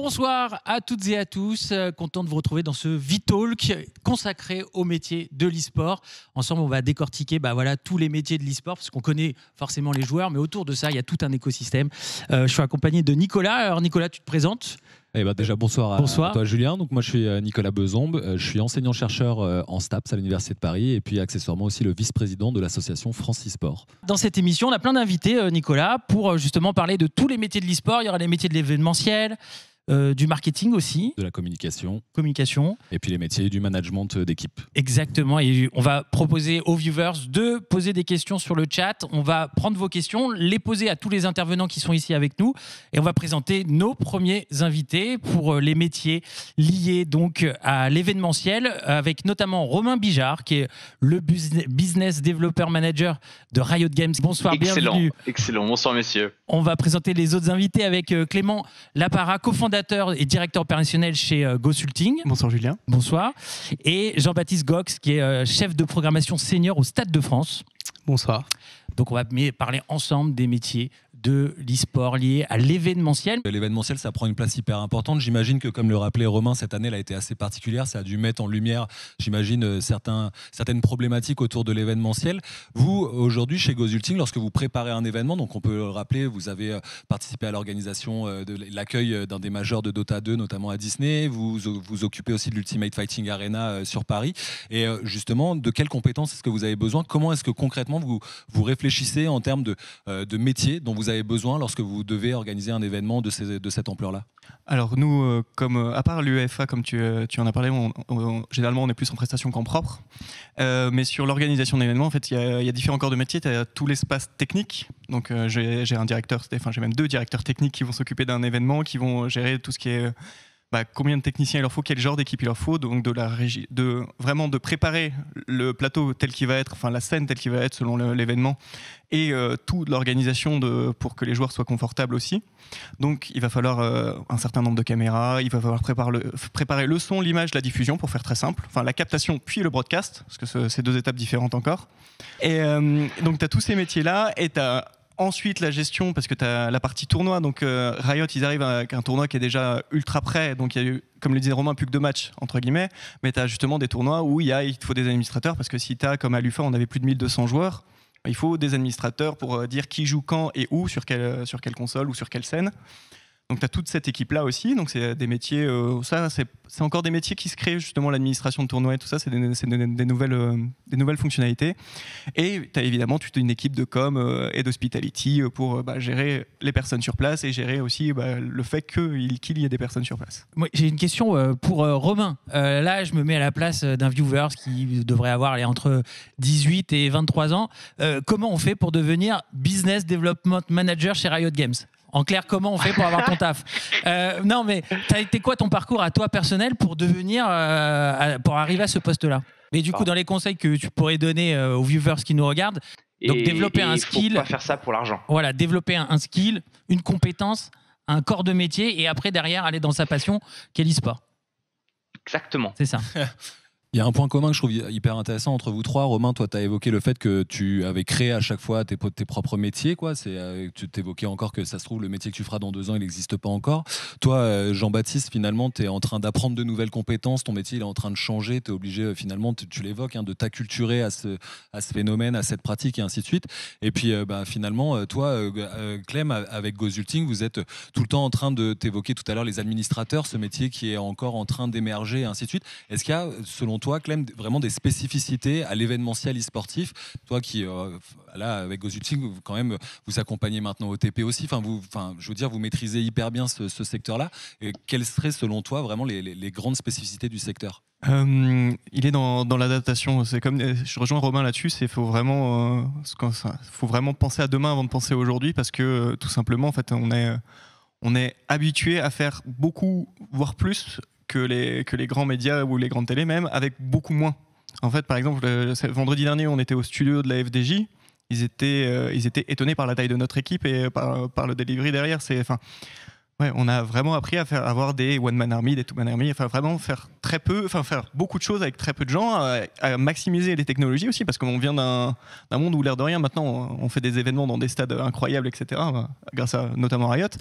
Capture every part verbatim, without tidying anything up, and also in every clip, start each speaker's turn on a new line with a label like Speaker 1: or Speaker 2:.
Speaker 1: Bonsoir à toutes et à tous, euh, content de vous retrouver dans ce V-Talk consacré au métier de l'e-sport. Ensemble, on va décortiquer bah, voilà, tous les métiers de l'e-sport, parce qu'on connaît forcément les joueurs, mais autour de ça, il y a tout un écosystème. Euh, je suis accompagné de Nicolas. Alors Nicolas, tu te présentes ?
Speaker 2: Eh ben déjà bonsoir à, bonsoir à toi Julien. Donc moi je suis Nicolas Bezombe, je suis enseignant-chercheur en STAPS à l'Université de Paris et puis accessoirement aussi le vice-président de l'association France e-sport.
Speaker 1: Dans cette émission, on a plein d'invités Nicolas pour justement parler de tous les métiers de l'e-sport. Il y aura les métiers de l'événementiel, Euh, du marketing aussi.
Speaker 2: De la communication.
Speaker 1: Communication.
Speaker 2: Et puis les métiers du management d'équipe.
Speaker 1: Exactement. Et on va proposer aux viewers de poser des questions sur le chat. On va prendre vos questions, les poser à tous les intervenants qui sont ici avec nous. Et on va présenter nos premiers invités pour les métiers liés donc à l'événementiel, avec notamment Romain Bijard, qui est le Business Developer Manager de Riot Games. Bonsoir,
Speaker 3: excellent,
Speaker 1: bienvenue.
Speaker 3: Excellent, bonsoir messieurs.
Speaker 1: On va présenter les autres invités avec Clément Lapara, cofondateur et directeur opérationnel chez euh, Gosulting.
Speaker 4: Bonsoir Julien.
Speaker 1: Bonsoir. Et Jean-Baptiste Gox, qui est euh, chef de programmation senior au Stade de France.
Speaker 4: Bonsoir.
Speaker 1: Donc on va parler ensemble des métiers de l'e-sport lié à l'événementiel.
Speaker 2: L'événementiel, ça prend une place hyper importante. J'imagine que, comme le rappelait Romain, cette année elle a été assez particulière. Ça a dû mettre en lumière, j'imagine, certains, certaines problématiques autour de l'événementiel. Vous, aujourd'hui, chez Gosulting, lorsque vous préparez un événement, donc on peut le rappeler, vous avez participé à l'organisation de l'accueil d'un des majors de Dota deux, notamment à Disney. Vous vous occupez aussi de l'Ultimate Fighting Arena sur Paris. Et justement, de quelles compétences est-ce que vous avez besoin? Comment est-ce que concrètement vous, vous réfléchissez en termes de, de métiers dont vous avez besoin lorsque vous devez organiser un événement de, ces, de cette ampleur-là?
Speaker 4: Alors nous, euh, comme, euh, à part l'UEFA, comme tu, euh, tu en as parlé, on, on, généralement on est plus en prestation qu'en propre. Euh, mais sur l'organisation d'événements, en fait, il y, y a différents corps de métier. Tu as tout l'espace technique. Donc euh, j'ai un directeur, enfin j'ai même deux directeurs techniques qui vont s'occuper d'un événement, qui vont gérer tout ce qui est... Bah, combien de techniciens il leur faut, quel genre d'équipe il leur faut, donc de la régie, de vraiment de préparer le plateau tel qu'il va être, enfin la scène telle qu'il va être selon l'événement, et euh, toute l'organisation pour que les joueurs soient confortables aussi. Donc il va falloir euh, un certain nombre de caméras, il va falloir préparer le, préparer le son, l'image, la diffusion, pour faire très simple, enfin la captation puis le broadcast, parce que c'est deux étapes différentes encore. Et euh, donc tu as tous ces métiers-là, et tu as ensuite la gestion, parce que tu as la partie tournoi. Donc euh, Riot, ils arrivent avec un tournoi qui est déjà ultra prêt. Donc il y a eu, comme le disait Romain, plus que deux matchs, entre guillemets. Mais tu as justement des tournois où il, y a, il te faut des administrateurs, parce que si tu as, comme à l'U F A, on avait plus de mille deux cents joueurs, il faut des administrateurs pour dire qui joue quand et où, sur quelle, sur quelle console ou sur quelle scène. Donc tu as toute cette équipe-là aussi, donc c'est des métiers, euh, ça c'est encore des métiers qui se créent, justement l'administration de tournois et tout ça, c'est des, des, des, nouvelles, euh, des nouvelles fonctionnalités. Et tu as évidemment toute une équipe de com euh, et d'hospitality pour bah, gérer les personnes sur place et gérer aussi bah, le fait qu'il qu'il y ait des personnes sur place.
Speaker 1: Moi, j'ai une question euh, pour euh, Romain. Euh, là, je me mets à la place d'un viewer qui devrait avoir allez, entre dix-huit et vingt-trois ans. Euh, comment on fait pour devenir Business Development Manager chez Riot Games ? En clair, comment on fait pour avoir ton taf? euh, Non, mais t'as été quoi ton parcours à toi personnel pour devenir, euh, pour arriver à ce poste-là? Mais du coup, dans les conseils que tu pourrais donner euh, aux viewers qui nous regardent, donc
Speaker 3: et,
Speaker 1: développer
Speaker 3: et
Speaker 1: un
Speaker 3: il
Speaker 1: skill.
Speaker 3: Faut pas faire ça pour l'argent.
Speaker 1: Voilà, développer un, un skill, une compétence, un corps de métier, et après derrière aller dans sa passion, qu'est l'e-sport.
Speaker 3: Exactement.
Speaker 1: C'est ça.
Speaker 2: Il y a un point commun que je trouve hyper intéressant entre vous trois. Romain, toi, tu as évoqué le fait que tu avais créé à chaque fois tes, tes propres métiers. Quoi. Euh, tu t'évoquais encore que ça se trouve, le métier que tu feras dans deux ans, il n'existe pas encore. Toi, euh, Jean-Baptiste, finalement, tu es en train d'apprendre de nouvelles compétences. Ton métier, il est en train de changer. Tu es obligé, euh, finalement, tu, tu l'évoques, hein, de t'acculturer à ce, à ce phénomène, à cette pratique, et ainsi de suite. Et puis, euh, bah, finalement, euh, toi, euh, Clem, avec Gosulting, vous êtes tout le temps en train de t'évoquer tout à l'heure les administrateurs, ce métier qui est encore en train d'émerger, et ainsi de suite. Est-ce qu'il y a, selon toi, Clem, vraiment des spécificités à l'événementiel e-sportif? Toi qui, euh, là, avec Gosulting, quand même, vous accompagnez maintenant O T P aussi. Enfin, vous, enfin, je veux dire, vous maîtrisez hyper bien ce, ce secteur-là. Et quelles seraient, selon toi, vraiment les, les, les grandes spécificités du secteur?
Speaker 4: Euh, il est dans, dans l'adaptation. C'est comme, je rejoins Romain là-dessus. C'est faut vraiment, euh, faut vraiment penser à demain avant de penser à aujourd'hui, parce que euh, tout simplement, en fait, on est, on est habitué à faire beaucoup, voire plus, que les, que les grands médias ou les grandes télés même, avec beaucoup moins. En fait, par exemple, le, vendredi dernier, on était au studio de la F D J. Ils étaient, euh, ils étaient étonnés par la taille de notre équipe et par, par le delivery derrière. Enfin, ouais, on a vraiment appris à faire, avoir des one-man army, des two-man army, enfin vraiment faire très peu, enfin faire beaucoup de choses avec très peu de gens, à, à maximiser les technologies aussi, parce qu'on vient d'un monde où l'air de rien, maintenant, on fait des événements dans des stades incroyables, et cetera, grâce à notamment Riot.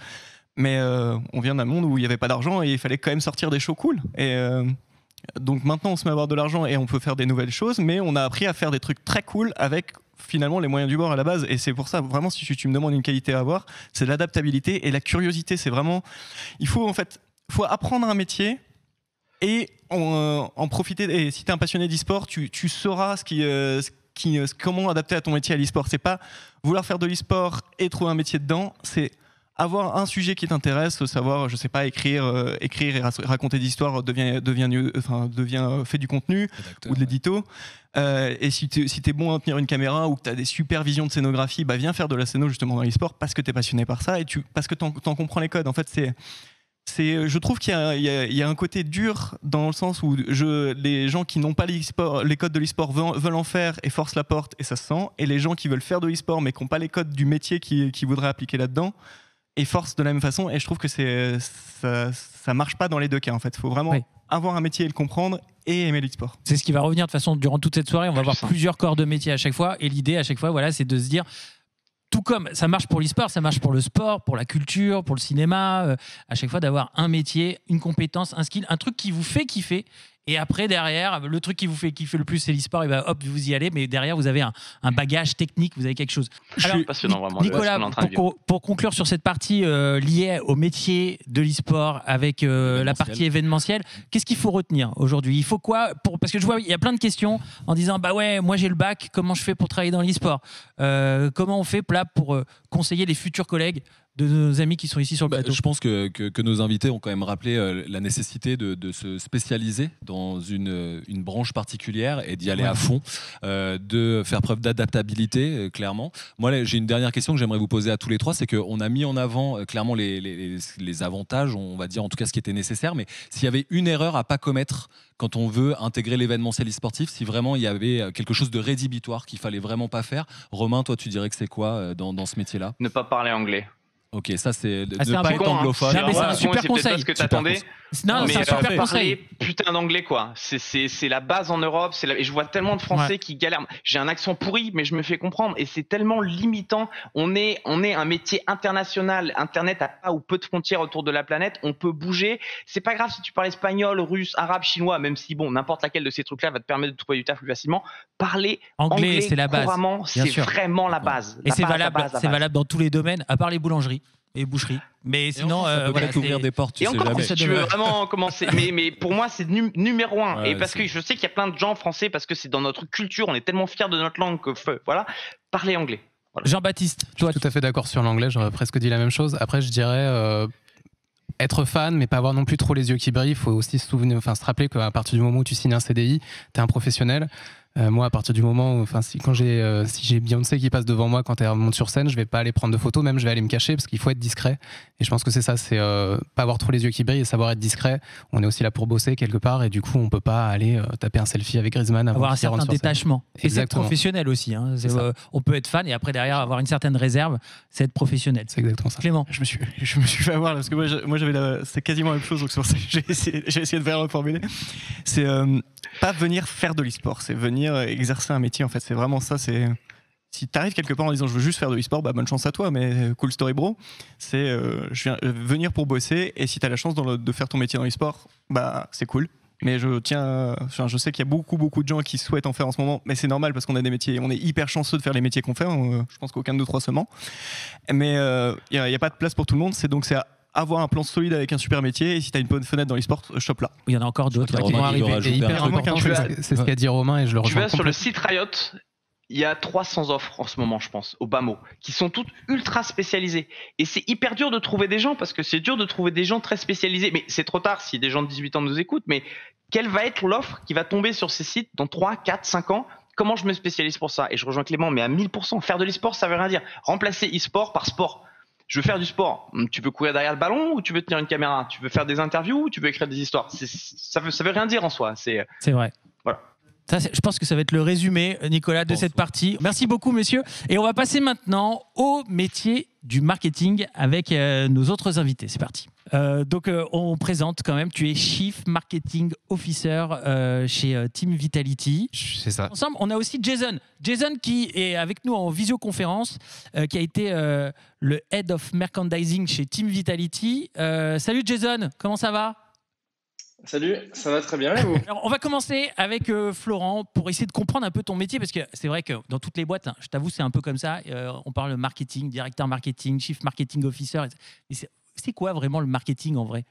Speaker 4: Mais euh, on vient d'un monde où il n'y avait pas d'argent et il fallait quand même sortir des shows cool. Et euh, donc maintenant, on se met à avoir de l'argent et on peut faire des nouvelles choses, mais on a appris à faire des trucs très cool avec finalement les moyens du bord à la base. Et c'est pour ça, vraiment, si tu, tu me demandes une qualité à avoir, c'est l'adaptabilité et la curiosité. C'est vraiment... Il faut en fait faut apprendre un métier et en, en profiter. Et si tu es un passionné d'e-sport, tu, tu sauras ce qui... Euh, ce qui euh, comment adapter à ton métier à l'e-sport. C'est pas vouloir faire de l'e-sport et trouver un métier dedans, c'est avoir un sujet qui t'intéresse, savoir, je sais pas, écrire, euh, écrire et raconter des histoires devient, devient, enfin, devient euh, fait du contenu ou de l'édito. Ouais. Euh, et si tu si es bon à tenir une caméra ou que tu as des super visions de scénographie, bah viens faire de la scéno justement dans l'e-sport parce que tu es passionné par ça et tu, parce que tu en comprends les codes. En fait, c'est... C'est, je trouve qu'il y a, il y, a, il y a un côté dur dans le sens où je, les gens qui n'ont pas les codes de l'e-sport veulent, veulent en faire et forcent la porte et ça se sent. Et les gens qui veulent faire de l'e-sport mais qui n'ont pas les codes du métier qui, qui voudraient appliquer là-dedans et forcent de la même façon. Et je trouve que c'est, ça ne marche pas dans les deux cas en fait. Il faut vraiment oui. avoir un métier et le comprendre et aimer l'e-sport.
Speaker 1: C'est ce qui va revenir de toute façon durant toute cette soirée. On va avoir plusieurs corps de métier à chaque fois et l'idée à chaque fois, voilà, c'est de se dire... Tout comme ça marche pour l'e-sport, ça marche pour le sport, pour la culture, pour le cinéma, euh, à chaque fois d'avoir un métier, une compétence, un skill, un truc qui vous fait kiffer. Et après, derrière, le truc qui vous fait kiffer le plus, c'est l'e-sport. Et ben, hop, vous y allez. Mais derrière, vous avez un, un bagage technique, vous avez quelque chose.
Speaker 3: Alors, je suis passionnant, vraiment.
Speaker 1: Nicolas, pour, pour conclure sur cette partie euh, liée au métier de l'e-sport avec euh, la partie événementielle, qu'est-ce qu'il faut retenir aujourd'hui? Il faut quoi pour... Parce que je vois, il y a plein de questions en disant, bah ouais, moi j'ai le bac, comment je fais pour travailler dans l'e-sport? euh, Comment on fait là pour euh, conseiller les futurs collègues de nos amis qui sont ici sur le plateau?
Speaker 2: Bah, je pense que, que, que nos invités ont quand même rappelé euh, la nécessité de, de se spécialiser dans une, une branche particulière et d'y aller ouais. à fond, euh, de faire preuve d'adaptabilité, euh, clairement. Moi, là, j'ai une dernière question que j'aimerais vous poser à tous les trois, c'est qu'on a mis en avant euh, clairement les, les, les avantages, on va dire en tout cas ce qui était nécessaire, mais s'il y avait une erreur à ne pas commettre quand on veut intégrer l'événementiel e-sportif, si vraiment il y avait quelque chose de rédhibitoire qu'il ne fallait vraiment pas faire, Romain, toi tu dirais que c'est quoi euh, dans, dans ce métier-là?
Speaker 3: Ne pas parler anglais.
Speaker 2: Ok, ça c'est
Speaker 1: ah,
Speaker 2: ne pas être anglophone.
Speaker 1: Non, mais c'est un super conseil.
Speaker 3: C'est ce que t'attendais.
Speaker 1: Non, c'est un super conseil.
Speaker 3: Putain d'anglais quoi. C'est c'est c'est la base en Europe. C'est la... et je vois tellement de Français ouais. qui galèrent. J'ai un accent pourri, mais je me fais comprendre. Et c'est tellement limitant. On est on est un métier international. Internet a pas ou peu de frontières autour de la planète. On peut bouger. C'est pas grave si tu parles espagnol, russe, arabe, chinois. Même si bon, n'importe laquelle de ces trucs-là va te permettre de trouver du taf plus facilement. Parler anglais, anglais c'est la base. C'est vraiment la base.
Speaker 1: Et c'est valable. C'est valable dans tous les domaines, à part les boulangeries et boucheries. Mais sinon,
Speaker 2: ça peut
Speaker 1: voilà,
Speaker 2: ouvrir des portes. Tu
Speaker 3: et
Speaker 2: sais
Speaker 3: encore,
Speaker 2: jamais.
Speaker 3: si tu veux vraiment commencer. mais, mais pour moi, c'est nu numéro un.
Speaker 2: Ouais,
Speaker 3: et parce que je sais qu'il y a plein de gens français, parce que c'est dans notre culture, on est tellement fiers de notre langue que, voilà, parler anglais. Voilà.
Speaker 1: Jean-Baptiste, toi.
Speaker 5: Je suis tout à fait d'accord sur l'anglais, j'aurais presque dit la même chose. Après, je dirais euh, être fan, mais pas avoir non plus trop les yeux qui brillent. Il faut aussi se, souvenir, enfin, se rappeler qu'à partir du moment où tu signes un C D I, tu es un professionnel. Euh, moi, à partir du moment où, enfin, si, quand j'ai, euh, si j'ai Beyoncé qui passe devant moi quand elle monte sur scène, je vais pas aller prendre de photos, même je vais aller me cacher parce qu'il faut être discret. Et je pense que c'est ça, c'est euh, pas avoir trop les yeux qui brillent et savoir être discret. On est aussi là pour bosser quelque part et du coup, on peut pas aller euh, taper un selfie avec Griezmann avant
Speaker 1: avoir un certain détachement. Et c'est être professionnel aussi. Hein.
Speaker 5: C'est
Speaker 1: euh, on peut être fan et après derrière avoir une certaine réserve, c'est être professionnel.
Speaker 5: C'est exactement ça.
Speaker 1: Clément,
Speaker 4: je me suis, je me suis fait avoir là, parce que moi, je, moi j'avais, la, c'est quasiment la même chose, donc c'est pour ça que j'ai essayé, j'ai essayé de faire reformuler. C'est euh, pas venir faire de l'e-sport, c'est venir exercer un métier en fait, c'est vraiment ça. C'est si t'arrives quelque part en disant je veux juste faire de l'e-sport, bah bonne chance à toi, mais cool story bro. C'est euh, je viens euh, venir pour bosser et si t'as la chance dans le, de faire ton métier dans l'e-sport, bah c'est cool. Mais je tiens, enfin, je sais qu'il y a beaucoup beaucoup de gens qui souhaitent en faire en ce moment, mais c'est normal parce qu'on a des métiers, on est hyper chanceux de faire les métiers qu'on fait. On, je pense qu'aucun de nous trois se ment. Mais il euh, y, y a pas de place pour tout le monde. C'est donc c'est à avoir un plan solide avec un super métier et si tu as une bonne fenêtre dans l'e-sport, chope là.
Speaker 1: Il y en a encore d'autres qui vont arriver.
Speaker 5: C'est hyper important, c'est ce qu'a dit Romain et je le rejoins.
Speaker 3: Tu vas sur le site Riot, il y a trois cents offres en ce moment, je pense, au bas mot, qui sont toutes ultra spécialisées. Et c'est hyper dur de trouver des gens parce que c'est dur de trouver des gens très spécialisés. Mais c'est trop tard si des gens de dix-huit ans nous écoutent. Mais quelle va être l'offre qui va tomber sur ces sites dans trois, quatre, cinq ans? Comment je me spécialise pour ça? Et je rejoins Clément, mais à mille pour cent, faire de l'e-sport, ça veut rien dire. Remplacer e-sport par sport. Je veux faire du sport. Tu veux courir derrière le ballon ou tu veux tenir une caméra? Tu veux faire des interviews ou tu veux écrire des histoires? C'est, ça veut, ça veut rien dire en soi. C'est,
Speaker 1: c'est vrai.
Speaker 3: Voilà.
Speaker 1: Ça, je pense que ça va être le résumé, Nicolas, de cette partie. Merci beaucoup, messieurs. Et on va passer maintenant au métier du marketing avec euh, nos autres invités. C'est parti. Euh, donc, euh, on présente quand même, tu es Chief Marketing Officer euh, chez euh, Team Vitality.
Speaker 6: C'est ça.
Speaker 1: Ensemble, on a aussi Jason. Jason qui est avec nous en visioconférence, euh, qui a été euh, le Head of Merchandising chez Team Vitality. Euh, salut Jason, comment ça va ?
Speaker 7: Salut, ça va très bien et vous ?
Speaker 1: Alors, on va commencer avec euh, Florent pour essayer de comprendre un peu ton métier, parce que c'est vrai que dans toutes les boîtes, hein, je t'avoue, c'est un peu comme ça. Euh, on parle de marketing, directeur marketing, chief marketing officer. Et c'est, c'est quoi vraiment le marketing en vrai ?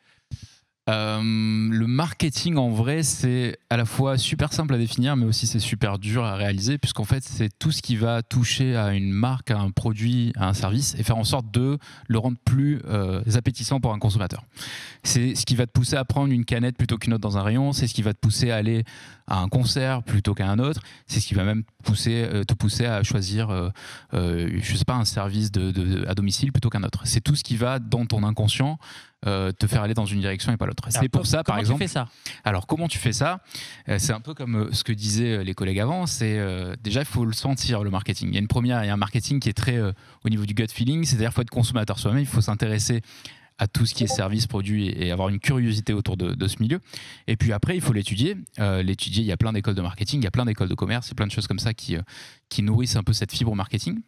Speaker 6: Euh, le marketing en vrai, c'est à la fois super simple à définir, mais aussi c'est super dur à réaliser, puisqu'en fait, c'est tout ce qui va toucher à une marque, à un produit, à un service, et faire en sorte de le rendre plus euh, appétissant pour un consommateur. C'est ce qui va te pousser à prendre une canette plutôt qu'une autre dans un rayon, c'est ce qui va te pousser à aller à un concert plutôt qu'à un autre, c'est ce qui va même pousser, euh, te pousser à choisir, euh, euh, je sais pas, un service de, de, à domicile plutôt qu'un autre. C'est tout ce qui va dans ton inconscient Euh, te faire aller dans une direction et pas l'autre.
Speaker 1: Alors,
Speaker 6: c'est pour ça, par
Speaker 1: comment
Speaker 6: exemple.
Speaker 1: tu fais ça ?
Speaker 6: Alors, comment tu fais ça ? euh, C'est un peu comme euh, ce que disaient euh, les collègues avant. C'est euh, déjà, il faut le sentir, le marketing. Il y a une première, il y a un marketing qui est très euh, au niveau du gut feeling. C'est-à-dire, il faut être consommateur soi-même. Il faut s'intéresser à tout ce qui est service, produit et, et avoir une curiosité autour de, de ce milieu. Et puis après, il faut l'étudier. Euh, l'étudier, il y a plein d'écoles de marketing, il y a plein d'écoles de commerce, il y a plein de choses comme ça qui, euh, qui nourrissent un peu cette fibre marketing.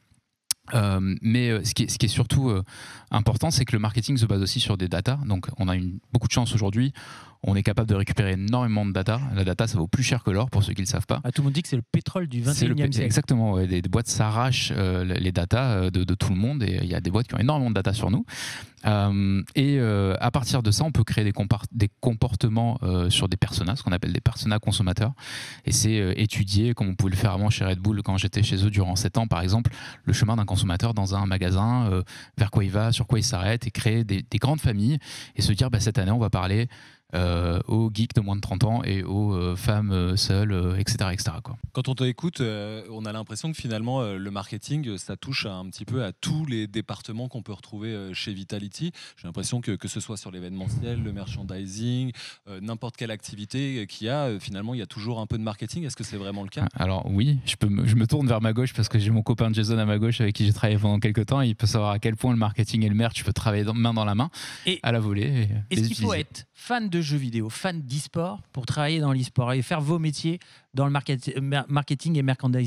Speaker 6: Euh, mais euh, ce, qui est, ce qui est surtout euh, important, c'est que le marketing se base aussi sur des data. Donc, on a une, beaucoup de chance aujourd'hui. On est capable de récupérer énormément de data. La data, ça vaut plus cher que l'or, pour ceux qui ne le savent pas.
Speaker 1: Ah, tout le monde dit que c'est le pétrole du vingt et
Speaker 6: C'est le
Speaker 1: unième
Speaker 6: pé-
Speaker 1: siècle.
Speaker 6: Exactement. Ouais. Des, des boîtes s'arrachent euh, les data de, de tout le monde. Et il y a des boîtes qui ont énormément de data sur nous. Euh, et euh, à partir de ça, on peut créer des, compar- des comportements euh, sur des personas, ce qu'on appelle des personas consommateurs. Et c'est euh, étudier, comme on pouvait le faire avant chez Red Bull, quand j'étais chez eux durant sept ans, par exemple, le chemin d'un consommateur dans un magasin, euh, vers quoi il va, sur quoi il s'arrête, et créer des, des grandes familles et se dire, bah, cette année, on va parler Euh, aux geeks de moins de trente ans et aux euh, femmes euh, seules, euh, et cetera, et cetera quoi.
Speaker 2: Quand on t'écoute, euh, on a l'impression que finalement, euh, le marketing, ça touche un petit peu à tous les départements qu'on peut retrouver euh, chez Vitality. J'ai l'impression que, que ce soit sur l'événementiel, le merchandising, euh, n'importe quelle activité qu'il y a, euh, finalement, il y a toujours un peu de marketing. Est-ce que c'est vraiment le cas ?
Speaker 6: Alors oui, je, peux me, je me tourne vers ma gauche parce que j'ai mon copain Jason à ma gauche avec qui j'ai travaillé pendant quelques temps. Et il peut savoir à quel point le marketing et le merch, tu peux travailler dans, main dans la main,
Speaker 1: Et
Speaker 6: à la volée. Et
Speaker 1: est-ce
Speaker 6: les
Speaker 1: qu'il faut
Speaker 6: utiliser.
Speaker 1: être fan de jeux vidéo, fan d'e-sport pour travailler dans l'e-sport et faire vos métiers dans le market- mer- marketing et merchandising ?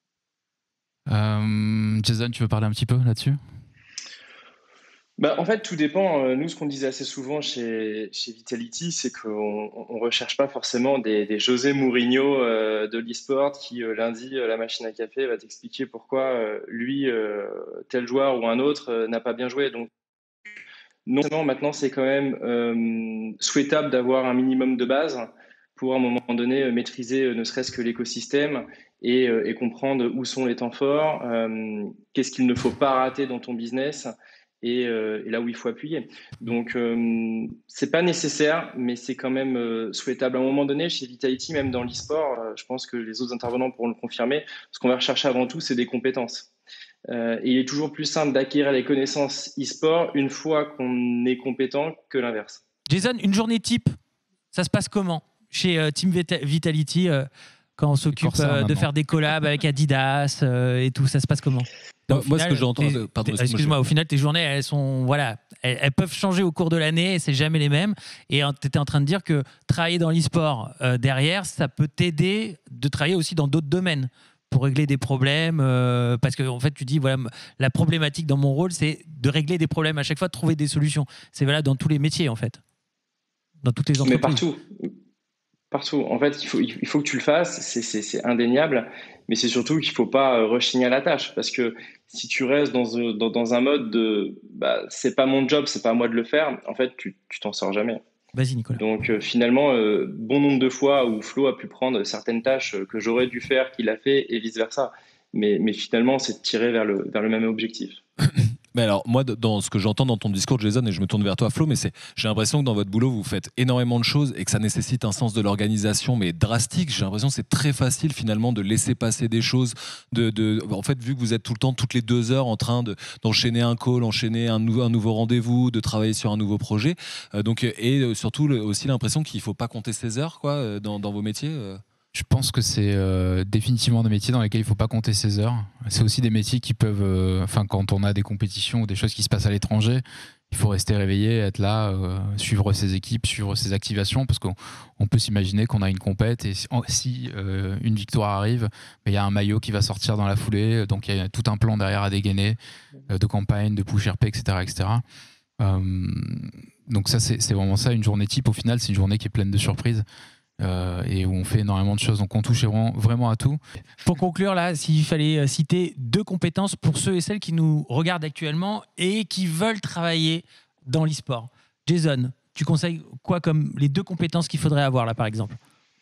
Speaker 6: Euh, Jason, tu veux parler un petit peu là-dessus ?
Speaker 7: Bah, en fait, tout dépend. Euh, Nous, ce qu'on disait assez souvent chez, chez Vitality, c'est qu'on ne recherche pas forcément des, des José Mourinho euh, de l'e-sport qui, euh, lundi, euh, la machine à café va t'expliquer pourquoi euh, lui, euh, tel joueur ou un autre, euh, n'a pas bien joué. Donc, non seulement maintenant, c'est quand même euh, souhaitable d'avoir un minimum de base pour, à un moment donné, euh, maîtriser euh, ne serait-ce que l'écosystème et, euh, et comprendre où sont les temps forts, euh, qu'est-ce qu'il ne faut pas rater dans ton business. Et, euh, et là où il faut appuyer. Donc, euh, c'est pas nécessaire, mais c'est quand même euh, souhaitable. À un moment donné, chez Vitality, même dans l'e-sport, euh, je pense que les autres intervenants pourront le confirmer, ce qu'on va rechercher avant tout, c'est des compétences. Euh, et il est toujours plus simple d'acquérir les connaissances e-sport une fois qu'on est compétent que l'inverse.
Speaker 1: Jason, une journée type, ça se passe comment chez euh, Team Vita- Vitality euh, quand on s'occupe
Speaker 6: Corsair,
Speaker 1: euh, de
Speaker 6: maintenant.
Speaker 1: faire des collabs avec Adidas euh, et tout, ça se passe comment ?
Speaker 2: Moi,
Speaker 1: Au
Speaker 2: moi, ce
Speaker 1: final,
Speaker 2: que j'entends.
Speaker 1: tes-
Speaker 2: euh, pardon,
Speaker 1: tes- excuse-moi, au final, tes journées, elles sont, voilà, elles, elles peuvent changer au cours de l'année, et c'est jamais les mêmes. Et tu étais en train de dire que travailler dans l'e-sport euh, derrière, ça peut t'aider de travailler aussi dans d'autres domaines pour régler des problèmes, euh, parce que en fait, tu dis, voilà, m- la problématique dans mon rôle, c'est de régler des problèmes à chaque fois, de trouver des solutions. C'est valable dans tous les métiers, en fait, dans toutes les entreprises.
Speaker 7: Mais partout. Partout. En fait, il faut, il faut que tu le fasses, c'est, c'est, c'est indéniable, mais c'est surtout qu'il ne faut pas euh, rechigner à la tâche. Parce que si tu restes dans, un- dans, dans un mode de bah, c'est pas mon job, c'est pas à moi de le faire, en fait, tu, tu t'en sors jamais.
Speaker 1: Vas-y, Nicolas.
Speaker 7: Donc euh, finalement, euh, bon nombre de fois où Flo a pu prendre certaines tâches euh, que j'aurais dû faire, qu'il a fait, et vice-versa. Mais, mais finalement, c'est de tirer vers le, vers le même objectif.
Speaker 2: Mais alors, moi, dans ce que j'entends dans ton discours, Jason, et je me tourne vers toi, Flo, mais c'est, j'ai l'impression que dans votre boulot, vous faites énormément de choses et que ça nécessite un sens de l'organisation, mais drastique. J'ai l'impression que c'est très facile, finalement, de laisser passer des choses. De, de, en fait, vu que vous êtes tout le temps, toutes les deux heures, en train de, d'enchaîner un call, enchaîner un, nou- un nouveau rendez-vous, de travailler sur un nouveau projet. Euh, donc, et euh, surtout, le- aussi l'impression qu'il ne faut pas compter ses heures, quoi, euh, dans, dans vos métiers. euh.
Speaker 6: Je pense que c'est euh, définitivement des métiers dans lesquels il ne faut pas compter ses heures. C'est aussi des métiers qui peuvent, euh, enfin, quand on a des compétitions ou des choses qui se passent à l'étranger, il faut rester réveillé, être là, euh, suivre ses équipes, suivre ses activations, parce qu'on on peut s'imaginer qu'on a une compète et si, si euh, une victoire arrive, il y a un maillot qui va sortir dans la foulée, donc il y a tout un plan derrière à dégainer, euh, de campagne, de push R P, et cetera, et cetera. Euh, donc ça, c'est, c'est vraiment ça, une journée type. Au final, c'est une journée qui est pleine de surprises. Euh, et où on fait énormément de choses, donc on touche vraiment, vraiment à tout.
Speaker 1: Pour conclure, là, s'il fallait citer deux compétences pour ceux et celles qui nous regardent actuellement et qui veulent travailler dans l'e-sport. Jason, tu conseilles quoi comme les deux compétences qu'il faudrait avoir là, par exemple?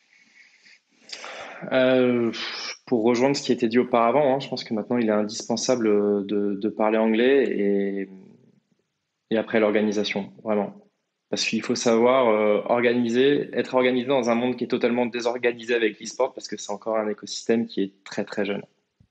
Speaker 7: Euh, pour rejoindre ce qui a été dit auparavant, hein, je pense que maintenant il est indispensable de, de parler anglais et, et après l'organisation, vraiment. Parce qu'il faut savoir euh, organiser, être organisé dans un monde qui est totalement désorganisé avec l'e-sport, parce que c'est encore un écosystème qui est très très jeune.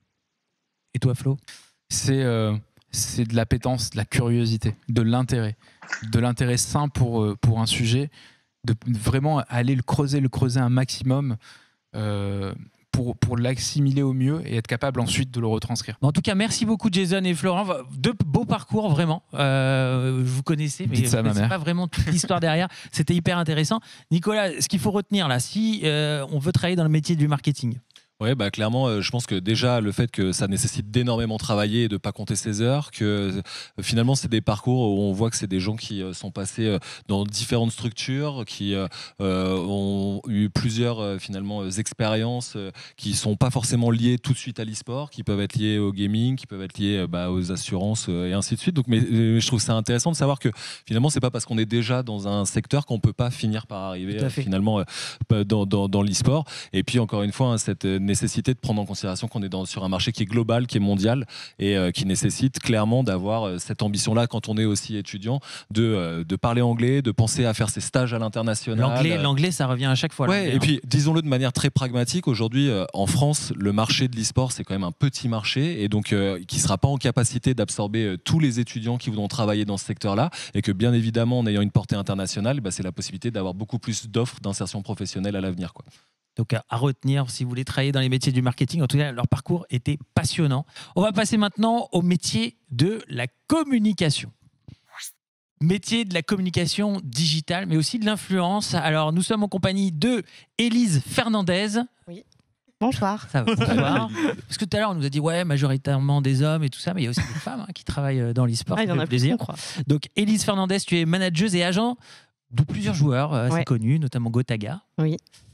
Speaker 1: Et toi, Flo?
Speaker 6: C'est euh, c'est de l'appétence, de la curiosité, de l'intérêt, de l'intérêt sain pour, euh, pour un sujet, de vraiment aller le creuser, le creuser un maximum euh, pour, pour l'assimiler au mieux et être capable ensuite de le retranscrire.
Speaker 1: En tout cas, merci beaucoup Jason et Florent. Deux beaux parcours, vraiment. Euh, vous connaissez, mais
Speaker 6: Dites ça à ma
Speaker 1: c'est
Speaker 6: mère.
Speaker 1: pas vraiment toute l'histoire derrière. C'était hyper intéressant. Nicolas, ce qu'il faut retenir là, si euh, on veut travailler dans le métier du marketing,
Speaker 2: Ouais, bah clairement, euh, je pense que déjà le fait que ça nécessite d'énormément travailler et de pas compter ses heures, que euh, finalement c'est des parcours où on voit que c'est des gens qui euh, sont passés euh, dans différentes structures, qui euh, euh, ont eu plusieurs euh, finalement euh, expériences euh, qui sont pas forcément liées tout de suite à l'e-sport, qui peuvent être liées au gaming, qui peuvent être liées euh, bah, aux assurances euh, et ainsi de suite. Donc, mais euh, je trouve ça intéressant de savoir que finalement c'est pas parce qu'on est déjà dans un secteur qu'on peut pas finir par arriver euh, finalement euh, dans, dans, dans l'e-sport. Et puis encore une fois, hein, cette nécessité de prendre en considération qu'on est dans, sur un marché qui est global, qui est mondial et euh, qui nécessite clairement d'avoir euh, cette ambition-là quand on est aussi étudiant, de, euh, de parler anglais, de penser à faire ses stages à l'international.
Speaker 1: L'anglais, l'anglais ça revient à chaque fois.
Speaker 2: Ouais, et puis disons-le de manière très pragmatique, aujourd'hui euh, en France, le marché de l'e-sport c'est quand même un petit marché et donc euh, qui ne sera pas en capacité d'absorber euh, tous les étudiants qui voudront travailler dans ce secteur-là et que bien évidemment en ayant une portée internationale, bah, c'est la possibilité d'avoir beaucoup plus d'offres d'insertion professionnelle à l'avenir, quoi.
Speaker 1: Donc à retenir si vous voulez travailler dans les métiers du marketing. En tout cas, leur parcours était passionnant. On va passer maintenant au métier de la communication. Métier de la communication digitale, mais aussi de l'influence. Alors, nous sommes en compagnie de Élise Fernandez.
Speaker 8: Oui. Bonsoir.
Speaker 1: Ça va, bonsoir. Parce que tout à l'heure, on nous a dit, ouais, majoritairement des hommes et tout ça, mais il y a aussi des femmes hein, qui travaillent dans l'e-sport.
Speaker 8: Ah, il y en a
Speaker 1: plaisir.
Speaker 8: plus qu'on croit.
Speaker 1: Donc, Élise Fernandez, tu es manageuse et agent de plusieurs joueurs assez
Speaker 8: Ouais.
Speaker 1: connus, notamment Gotaga.
Speaker 8: Oui.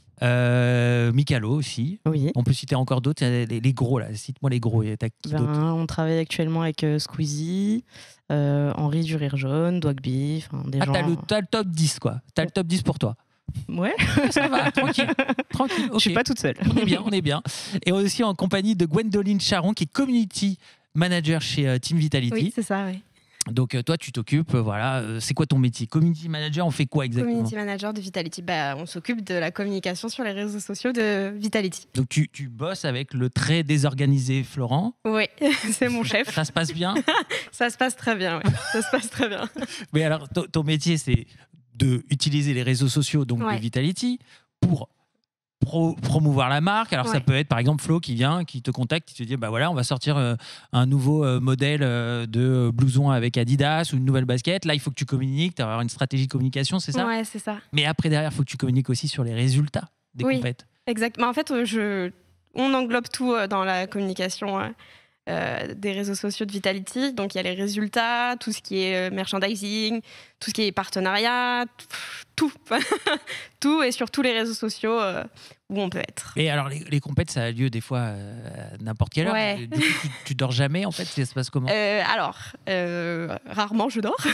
Speaker 1: Euh, Mikalo aussi.
Speaker 8: Oui.
Speaker 1: On peut citer encore d'autres. Les, les gros, là. Cite-moi les gros. T'as qui
Speaker 8: Ben,
Speaker 1: d'autre?
Speaker 8: on travaille actuellement avec euh, Squeezie, euh, Henri du Rire Jaune, Dogby, enfin des
Speaker 1: Ah,
Speaker 8: gens.
Speaker 1: t'as le, t'as le top dix, quoi. T'as le top dix pour toi.
Speaker 8: Ouais.
Speaker 1: Ça va, tranquille. Tranquille.
Speaker 8: Je suis
Speaker 1: ok.
Speaker 8: pas toute seule.
Speaker 1: On est bien, on est bien. Et aussi en compagnie de Gwendoline Charon, qui est community manager chez euh, Team Vitality.
Speaker 8: Oui, c'est ça, oui.
Speaker 1: Donc euh, toi, tu t'occupes, euh, voilà, euh, c'est quoi ton métier? Community manager, on fait quoi exactement?
Speaker 9: Community manager de Vitality. Bah, on s'occupe de la communication sur les réseaux sociaux de Vitality.
Speaker 1: Donc tu, tu bosses avec le très désorganisé Florent.
Speaker 9: Oui, c'est mon chef.
Speaker 1: Ça se passe bien?
Speaker 9: Ça se passe très bien, ouais. Ça se passe très bien.
Speaker 1: Mais alors, ton, ton métier, c'est d'utiliser les réseaux sociaux donc
Speaker 9: Ouais.
Speaker 1: de Vitality pour pro- promouvoir la marque. Alors, ça
Speaker 9: Ouais.
Speaker 1: peut être, par exemple, Flo qui vient, qui te contacte, qui te dit, bah voilà, on va sortir euh, un nouveau euh, modèle euh, de blouson avec Adidas ou une nouvelle basket. Là, il faut que tu communiques, tu vas avoir une stratégie de communication, c'est ça?
Speaker 9: Ouais, c'est ça.
Speaker 1: Mais après, derrière, il faut que tu communiques aussi sur les résultats des
Speaker 9: Oui.
Speaker 1: compètes.
Speaker 9: Exactement. En fait, euh, je... on englobe tout euh, dans la communication euh, euh, des réseaux sociaux de Vitality. Donc, il y a les résultats, tout ce qui est euh, merchandising, tout ce qui est partenariat, pff, tout. Tout et sur tous les réseaux sociaux euh, où on peut être.
Speaker 1: Et alors, les, les compètes, ça a lieu des fois euh, à n'importe quelle heure.
Speaker 9: Ouais.
Speaker 1: Du coup, tu, tu dors jamais, en fait, ça se passe comment?
Speaker 9: Euh, alors, euh, rarement je dors.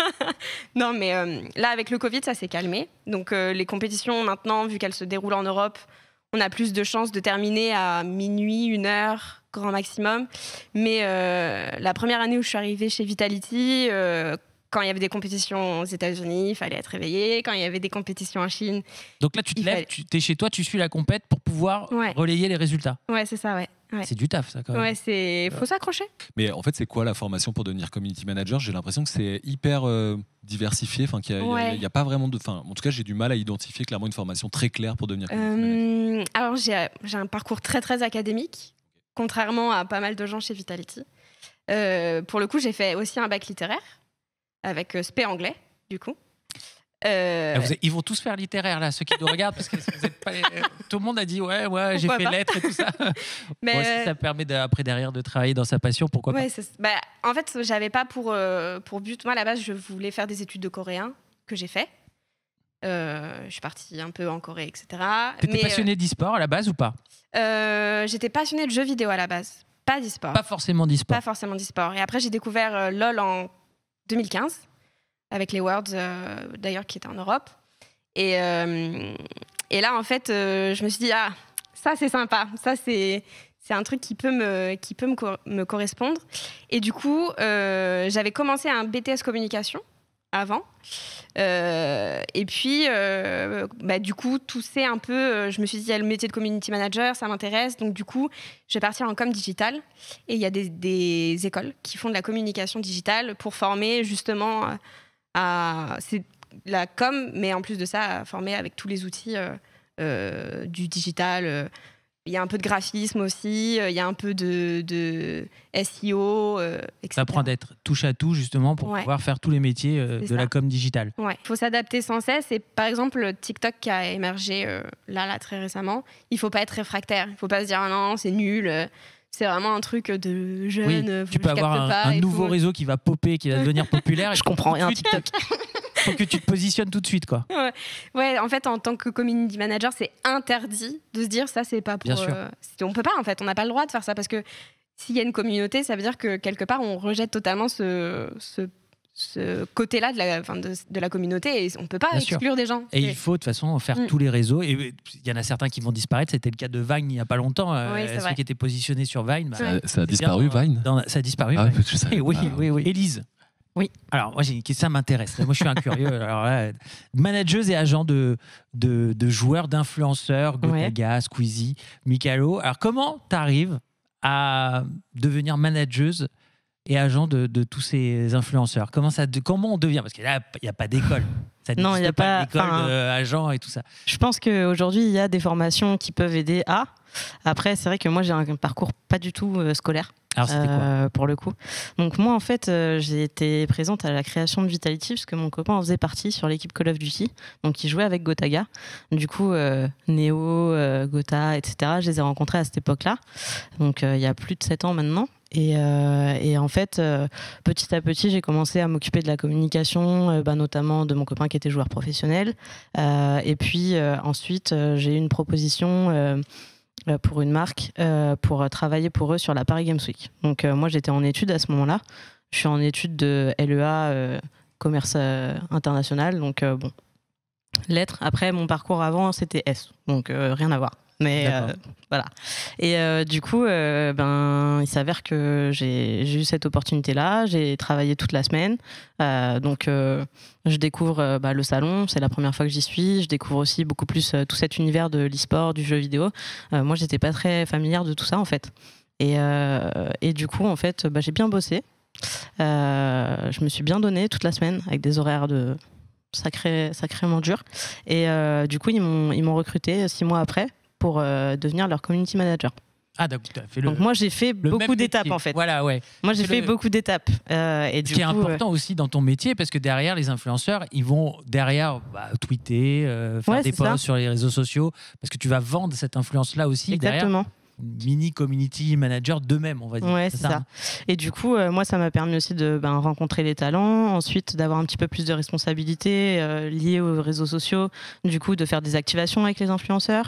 Speaker 9: Non, mais euh, là, avec le Covid, ça s'est calmé. Donc, euh, les compétitions, maintenant, vu qu'elles se déroulent en Europe, on a plus de chances de terminer à minuit, une heure, grand maximum. Mais euh, la première année où je suis arrivée chez Vitality, euh, quand il y avait des compétitions aux États-Unis, il fallait être réveillé. Quand il y avait des compétitions en Chine.
Speaker 1: Donc là, tu te
Speaker 9: Il
Speaker 1: lèves,
Speaker 9: fallait-
Speaker 1: tu es chez toi, tu suis la compète pour pouvoir
Speaker 9: Ouais.
Speaker 1: relayer les résultats.
Speaker 9: Ouais, c'est ça, ouais. Ouais,
Speaker 1: C'est du taf, ça, quand même.
Speaker 9: ouais c'est faut s'accrocher.
Speaker 2: Mais en fait, c'est quoi la formation pour devenir community manager? J'ai l'impression que c'est hyper euh, diversifié. Enfin, qu'il y a, il y a-
Speaker 9: Ouais.
Speaker 2: il y a pas vraiment de. Enfin, en tout cas, j'ai du mal à identifier clairement une formation très claire pour devenir community manager.
Speaker 9: Euh, alors, j'ai j'ai un parcours très, très académique, contrairement à pas mal de gens chez Vitality. Euh, pour le coup, j'ai fait aussi un bac littéraire, avec euh, spé anglais, du coup. Euh,
Speaker 1: Là, vous êtes- ils vont tous faire littéraire, là, ceux qui nous regardent, parce que vous êtes pas les- tout le monde a dit ouais, ouais, j'ai
Speaker 9: Pourquoi
Speaker 1: fait
Speaker 9: pas
Speaker 1: lettres et tout ça.
Speaker 9: mais,
Speaker 1: Moi aussi,
Speaker 9: euh,
Speaker 1: ça permet de- après derrière de travailler dans sa passion, pourquoi
Speaker 9: ouais, c'est- bah, en fait, j'avais pas pour, euh, pour but. Moi, à la base, je voulais faire des études de coréen, que j'ai fait. Euh, je suis partie un peu en Corée, et cetera.
Speaker 1: pas. T'étais
Speaker 9: Mais,
Speaker 1: passionné d'e-sport à la base ou pas?
Speaker 9: euh, J'étais passionnée de jeux vidéo à la base, pas d'e-sport.
Speaker 1: Pas forcément d'e-sport.
Speaker 9: Pas forcément d'e-sport. Et après, j'ai découvert euh, LoL en deux mille quinze, avec les Worlds, euh, d'ailleurs, qui étaient en Europe. Et, euh, et là, en fait, euh, je me suis dit, ah, ça, c'est sympa. Ça, c'est, c'est un truc qui peut, me, qui peut me, co- me correspondre. Et du coup, euh, j'avais commencé un B T S communication avant. Euh, et puis, euh, bah, du coup, tout c'est un peu. euh, Je me suis dit, il y a le métier de community manager, ça m'intéresse. Donc, du coup, je vais partir en com digital. Et il y a des, des écoles qui font de la communication digitale pour former justement euh, à. C'est la com, mais en plus de ça, à former avec tous les outils euh, euh, du digital. euh. Il y a un peu de graphisme aussi, euh, il y a un peu de, de S E O, euh, et cetera.
Speaker 1: Ça apprend d'être touche à tout, justement, pour
Speaker 9: Ouais.
Speaker 1: pouvoir faire tous les métiers euh,
Speaker 9: C'est
Speaker 1: de
Speaker 9: ça.
Speaker 1: la com digitale.
Speaker 9: Ouais, il faut s'adapter sans cesse. Et par exemple, TikTok qui a émergé euh, là, là, très récemment, il faut pas être réfractaire. Il faut pas se dire ah non, c'est nul. euh, C'est vraiment un truc de jeune.
Speaker 1: Oui,
Speaker 9: euh,
Speaker 1: tu
Speaker 9: je
Speaker 1: peux
Speaker 9: capte
Speaker 1: avoir un,
Speaker 9: pas
Speaker 1: un
Speaker 9: et
Speaker 1: nouveau
Speaker 9: tout.
Speaker 1: réseau qui va popper, qui va devenir populaire. et
Speaker 8: Je
Speaker 1: faut
Speaker 8: comprends
Speaker 1: tout de
Speaker 8: rien,
Speaker 1: suite-
Speaker 8: TikTok.
Speaker 1: faut que tu te positionnes tout de suite, quoi.
Speaker 9: Ouais, en fait, en tant que community manager, c'est interdit de se dire ça, c'est pas pour.
Speaker 1: Bien sûr.
Speaker 9: euh, c'est- on peut pas, en fait, on n'a pas le droit de faire ça parce que s'il y a une communauté, ça veut dire que quelque part, on rejette totalement ce, ce, ce côté-là de la, enfin, de, de la communauté et on peut pas
Speaker 1: Bien sûr.
Speaker 9: exclure des gens.
Speaker 1: Et
Speaker 9: C'est-
Speaker 1: il faut de toute façon faire
Speaker 9: Mm.
Speaker 1: tous les réseaux. Et il y en a certains qui vont disparaître. C'était le cas de Vine il n'y a pas longtemps. Euh,
Speaker 9: Oui, c'est
Speaker 1: ceux
Speaker 9: vrai.
Speaker 1: qui étaient positionnés sur Vine. bah,
Speaker 2: Ça, ça a
Speaker 1: c'est
Speaker 2: disparu,
Speaker 1: bien,
Speaker 2: Vine
Speaker 1: dans- Ça a disparu.
Speaker 2: Ah,
Speaker 1: ouais.
Speaker 2: je savais
Speaker 1: Eh oui,
Speaker 2: pas.
Speaker 1: oui, oui. Élise.
Speaker 8: Oui.
Speaker 1: Alors, moi, j'ai une question, ça m'intéresse. Moi, je suis un curieux. Alors là, manageuse et agent de, de, de joueurs, d'influenceurs, Gotaga, Squeezie, Mikalo. Alors, comment tu arrives à devenir manageuse et agent de, de tous ces influenceurs? Comment, ça, de- comment on devient? Parce qu'il n'y a pas d'école. Ça
Speaker 8: Non, il y a
Speaker 1: n'existe
Speaker 8: pas-
Speaker 1: d'école
Speaker 8: enfin,
Speaker 1: d'agent et tout ça.
Speaker 8: Je pense qu'aujourd'hui, il y a des formations qui peuvent aider à. Après, c'est vrai que moi, j'ai un parcours pas du tout euh, scolaire.
Speaker 1: Alors, c'était quoi?
Speaker 8: euh, pour le coup. Donc moi, en fait, euh, j'ai été présente à la création de Vitality parce que mon copain en faisait partie sur l'équipe Call of Duty. Donc il jouait avec Gotaga. Du coup, euh, Neo, euh, Gotha, et cetera, je les ai rencontrés à cette époque-là. Donc euh, il y a plus de sept ans maintenant. Et, euh, et en fait, euh, petit à petit, j'ai commencé à m'occuper de la communication, euh, bah, notamment de mon copain qui était joueur professionnel. Euh, et puis euh, ensuite, euh, j'ai eu une proposition euh, euh, pour une marque euh, pour travailler pour eux sur la Paris Games Week. Donc euh, moi, j'étais en études à ce moment-là. Je suis en études de L E A, euh, commerce euh, international. Donc euh, bon, lettres. Après, mon parcours avant, c'était S. Donc euh, rien à voir. Mais
Speaker 1: D'accord.
Speaker 8: euh, voilà. Et euh, du coup, euh, ben, il s'avère que j'ai j'ai eu cette opportunité-là. J'ai travaillé toute la semaine. Euh, donc, euh, je découvre euh, bah, le salon. C'est la première fois que j'y suis. Je découvre aussi beaucoup plus euh, tout cet univers de l'e-sport, du jeu vidéo. Euh, moi, j'étais pas très familière de tout ça, en fait. Et, euh, et du coup, en fait, bah, j'ai bien bossé. Euh, je me suis bien donné toute la semaine avec des horaires de sacré, sacrément durs. Et euh, du coup, ils m'ont ils m'ont recruté six mois après pour euh, devenir leur community manager.
Speaker 1: Ah, donc tu as fait le.
Speaker 8: Donc moi, j'ai fait
Speaker 1: le
Speaker 8: beaucoup
Speaker 1: même
Speaker 8: d'étapes,
Speaker 1: métier.
Speaker 8: en fait.
Speaker 1: Voilà, ouais.
Speaker 8: Moi, j'ai
Speaker 1: C'est
Speaker 8: fait
Speaker 1: le-
Speaker 8: beaucoup d'étapes. Euh, et
Speaker 1: Ce
Speaker 8: du
Speaker 1: qui est
Speaker 8: coup,
Speaker 1: important aussi dans ton métier, parce que derrière, les influenceurs, ils vont derrière bah, tweeter, euh, faire
Speaker 8: Ouais,
Speaker 1: des
Speaker 8: c'est ça.
Speaker 1: posts sur les réseaux sociaux, parce que tu vas vendre cette influence-là aussi derrière.
Speaker 8: exactement.
Speaker 1: Mini community manager d'eux-mêmes, on va dire.
Speaker 8: Ouais, c'est ça. Et du coup, euh, moi, ça m'a permis aussi de ben, rencontrer les talents, ensuite d'avoir un petit peu plus de responsabilités euh, liées aux réseaux sociaux, du coup, de faire des activations avec les influenceurs,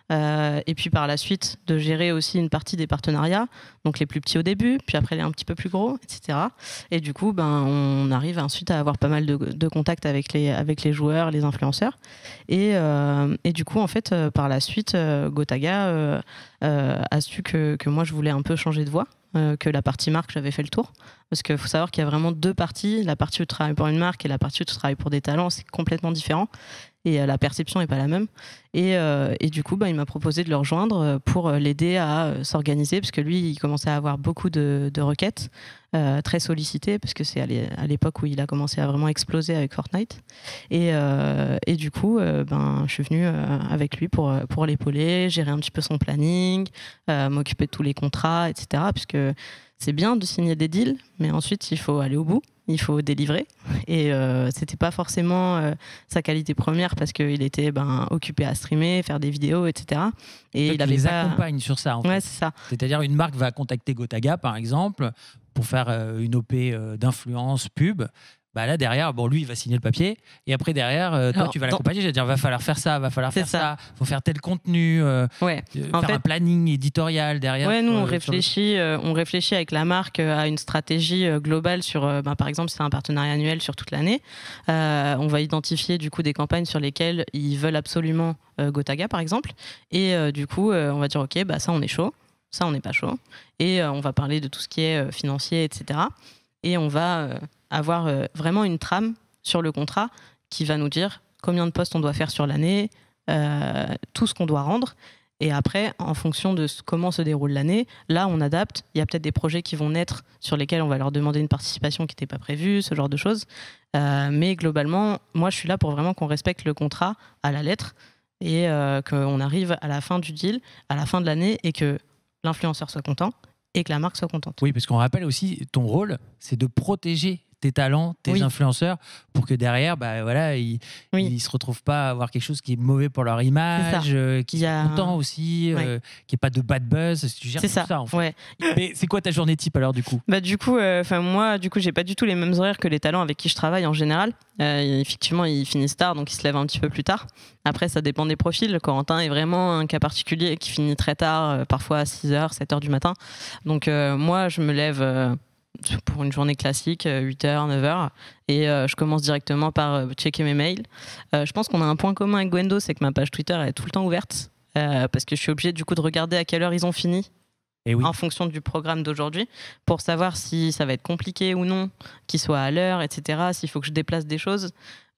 Speaker 8: Euh, et puis par la suite, de gérer aussi une partie des partenariats, donc les plus petits au début, puis après les un petit peu plus gros, et cetera. Et du coup, ben, on arrive ensuite à avoir pas mal de, de contacts avec les, avec les joueurs, les influenceurs. Et, euh, et du coup, en fait, euh, par la suite, euh, Gotaga euh, euh, a su que, que moi, je voulais un peu changer de voie. Euh, que la partie marque, j'avais fait le tour. Parce qu'il faut savoir qu'il y a vraiment deux parties. La partie où tu travailles pour une marque et la partie où tu travailles pour des talents, c'est complètement différent. Et euh, la perception n'est pas la même. Et, euh, et du coup, bah, il m'a proposé de le rejoindre pour l'aider à euh, s'organiser, parce que lui, il commençait à avoir beaucoup de, de requêtes, euh, très sollicitées, parce que c'est à l'époque où il a commencé à vraiment exploser avec Fortnite. Et, euh, et du coup, euh, ben, je suis venue euh, avec lui pour, pour l'épauler, gérer un petit peu son planning, euh, m'occuper de tous les contrats, et cetera. Puisque c'est bien de signer des deals, mais ensuite, il faut aller au bout. Il faut délivrer. Et euh, c'était pas forcément euh, sa qualité première, parce qu'il était ben, occupé à streamer, faire des vidéos, et cetera. Et
Speaker 1: Donc,
Speaker 8: il avait
Speaker 1: les
Speaker 8: pas...
Speaker 1: accompagne sur ça. En
Speaker 8: ouais,
Speaker 1: fait.
Speaker 8: c'est ça.
Speaker 1: C'est-à-dire une marque va contacter Gotaga, par exemple, pour faire euh, une O P euh, d'influence pub. Bah là derrière, bon lui il va signer le papier et après derrière, euh, toi
Speaker 8: Alors,
Speaker 1: tu vas
Speaker 8: dans-
Speaker 1: l'accompagner, je vais dire va falloir faire ça, va falloir
Speaker 8: C'est
Speaker 1: faire
Speaker 8: ça.
Speaker 1: ça, faut faire tel contenu, euh,
Speaker 8: Ouais.
Speaker 1: euh,
Speaker 8: En
Speaker 1: faire
Speaker 8: fait-
Speaker 1: un planning éditorial derrière.
Speaker 8: Ouais, nous
Speaker 1: sur-
Speaker 8: on
Speaker 1: sur le-
Speaker 8: réfléchit, euh, on réfléchit avec la marque euh, à une stratégie euh, globale sur, euh, ben, par exemple, c'est un partenariat annuel sur toute l'année. Euh, on va identifier du coup des campagnes sur lesquelles ils veulent absolument euh, Gotaga, par exemple, et euh, du coup euh, on va dire ok, bah ça on est chaud, ça on n'est pas chaud, et euh, on va parler de tout ce qui est euh, financier, et cetera. Et on va euh, avoir euh, vraiment une trame sur le contrat qui va nous dire combien de postes on doit faire sur l'année, euh, tout ce qu'on doit rendre. Et après, en fonction de ce- comment se déroule l'année, là, on adapte. Il y a peut-être des projets qui vont naître sur lesquels on va leur demander une participation qui n'était pas prévue, ce genre de choses. Euh, mais globalement, moi, je suis là pour vraiment qu'on respecte le contrat à la lettre et euh, qu'on arrive à la fin du deal, à la fin de l'année, et que l'influenceur soit content et que la marque soit contente.
Speaker 1: Oui, parce qu'on rappelle aussi ton rôle, c'est de protéger tes talents, tes
Speaker 8: Oui.
Speaker 1: influenceurs, pour que derrière, bah voilà, ils,
Speaker 8: Oui.
Speaker 1: ils se retrouvent pas à avoir quelque chose qui est mauvais pour leur image,
Speaker 8: C'est ça.
Speaker 1: euh, qu'ils
Speaker 8: Il y a-
Speaker 1: soient contents aussi,
Speaker 8: Ouais.
Speaker 1: euh, qu'il n'y ait pas de bad buzz. Tu gères
Speaker 8: C'est
Speaker 1: tout
Speaker 8: ça.
Speaker 1: ça, en fait.
Speaker 8: Ouais.
Speaker 1: Mais c'est quoi ta journée type alors du coup?
Speaker 8: Bah du coup, enfin moi, du coup, j'ai pas du tout les mêmes horaires que les talents avec qui je travaille en général. Euh, effectivement, ils finissent tard, donc ils se lèvent un petit peu plus tard. Après, ça dépend des profils. Corentin est vraiment un cas particulier qui finit très tard, euh, parfois à six heures, sept heures du matin. Donc euh, moi, je me lève euh, pour une journée classique, euh, huit heures, neuf heures, et euh, je commence directement par euh, checker mes mails. Euh, je pense qu'on a un point commun avec Gwendo, c'est que ma page Twitter est tout le temps ouverte, euh, parce que je suis obligée du coup de regarder à quelle heure ils ont fini.
Speaker 1: Et oui.
Speaker 8: En fonction du programme d'aujourd'hui, pour savoir si ça va être compliqué ou non, qu'ils soient à l'heure, et cetera, s'il faut que je déplace des choses.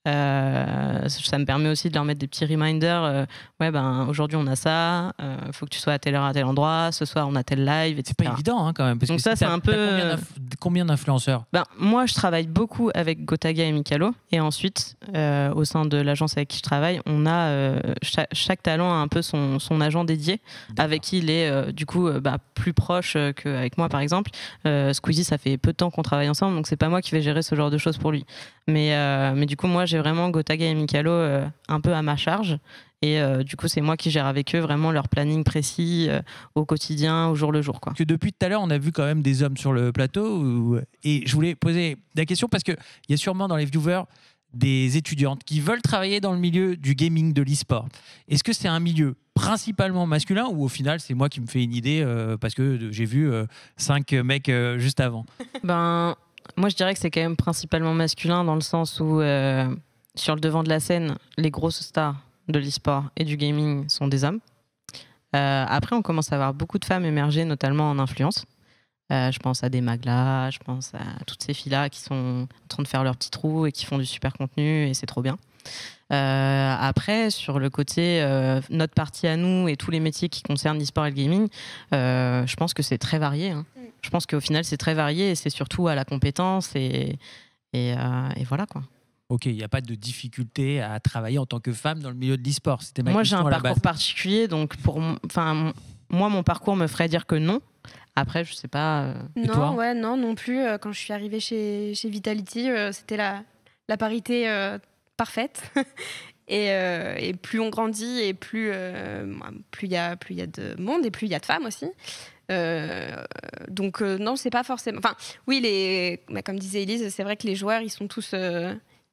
Speaker 8: Euh, ça me permet aussi de leur mettre des petits reminders. Euh, ouais, ben aujourd'hui on a ça, il euh, faut que tu sois à telle heure à tel endroit, ce soir on a tel live, et cetera.
Speaker 1: C'est pas évident hein, quand même. Parce
Speaker 8: Donc
Speaker 1: que
Speaker 8: ça, c'est
Speaker 1: t'as-
Speaker 8: un peu-
Speaker 1: t'as Combien d'inf- combien d'influenceurs?
Speaker 8: Ben, moi, je travaille beaucoup avec Gotaga et Mikalo. Et ensuite, euh, au sein de l'agence avec qui je travaille, on a euh, chaque, chaque talent a un peu son, son agent dédié, avec qui il est euh, du coup euh, bah, plus proche euh, qu'avec moi, par exemple. Euh, Squeezie, ça fait peu de temps qu'on travaille ensemble, donc c'est pas moi qui vais gérer ce genre de choses pour lui. Mais, euh, mais du coup, moi, j'ai vraiment Gotaga et Mikalo euh, un peu à ma charge. Et euh, du coup, c'est moi qui gère avec eux vraiment leur planning précis euh, au quotidien, au jour le jour, quoi.
Speaker 1: Parce que depuis tout à l'heure, on a vu quand même des hommes sur le plateau. ou- Et je voulais poser la question parce qu'il y a sûrement dans les viewers des étudiantes qui veulent travailler dans le milieu du gaming, de l'e-sport. Est-ce que c'est un milieu principalement masculin ou au final, c'est moi qui me fais une idée euh, parce que j'ai vu euh, cinq mecs euh, juste avant?
Speaker 8: Ben, moi, je dirais que c'est quand même principalement masculin dans le sens où, euh, sur le devant de la scène, les grosses stars de l'e-sport et du gaming sont des hommes. Euh, après, on commence à avoir beaucoup de femmes émerger, notamment en influence. Euh, je pense à des Magla, je pense à toutes ces filles-là qui sont en train de faire leur petit trou et qui font du super contenu, et c'est trop bien. Euh, après, sur le côté, euh, notre partie à nous et tous les métiers qui concernent l'e-sport et le gaming, euh, je pense que c'est très varié. Hein. Je pense qu'au final, c'est très varié et c'est surtout à la compétence et, et, euh, et voilà quoi.
Speaker 1: Ok, il n'y a pas de difficulté à travailler en tant que femme dans le milieu de l'e-sport. C'était ma
Speaker 8: Moi, j'ai
Speaker 1: question
Speaker 8: un
Speaker 1: à la
Speaker 8: parcours
Speaker 1: base.
Speaker 8: particulier, donc pour, mon- enfin, mon- moi, mon parcours me ferait dire que non. Après, je sais pas. euh,
Speaker 1: Et
Speaker 9: Non,
Speaker 1: toi
Speaker 9: ouais, non, non plus. Euh, Quand je suis arrivée chez, chez Vitality, euh, c'était la, la parité euh, parfaite. et, euh, et plus on grandit, et plus euh, plus il y a plus il y a de monde, et plus il y a de femmes aussi. Euh, donc euh, non, c'est pas forcément. Enfin, oui, les, bah, comme disait Elise, c'est vrai que les joueurs, ils sont tous, euh,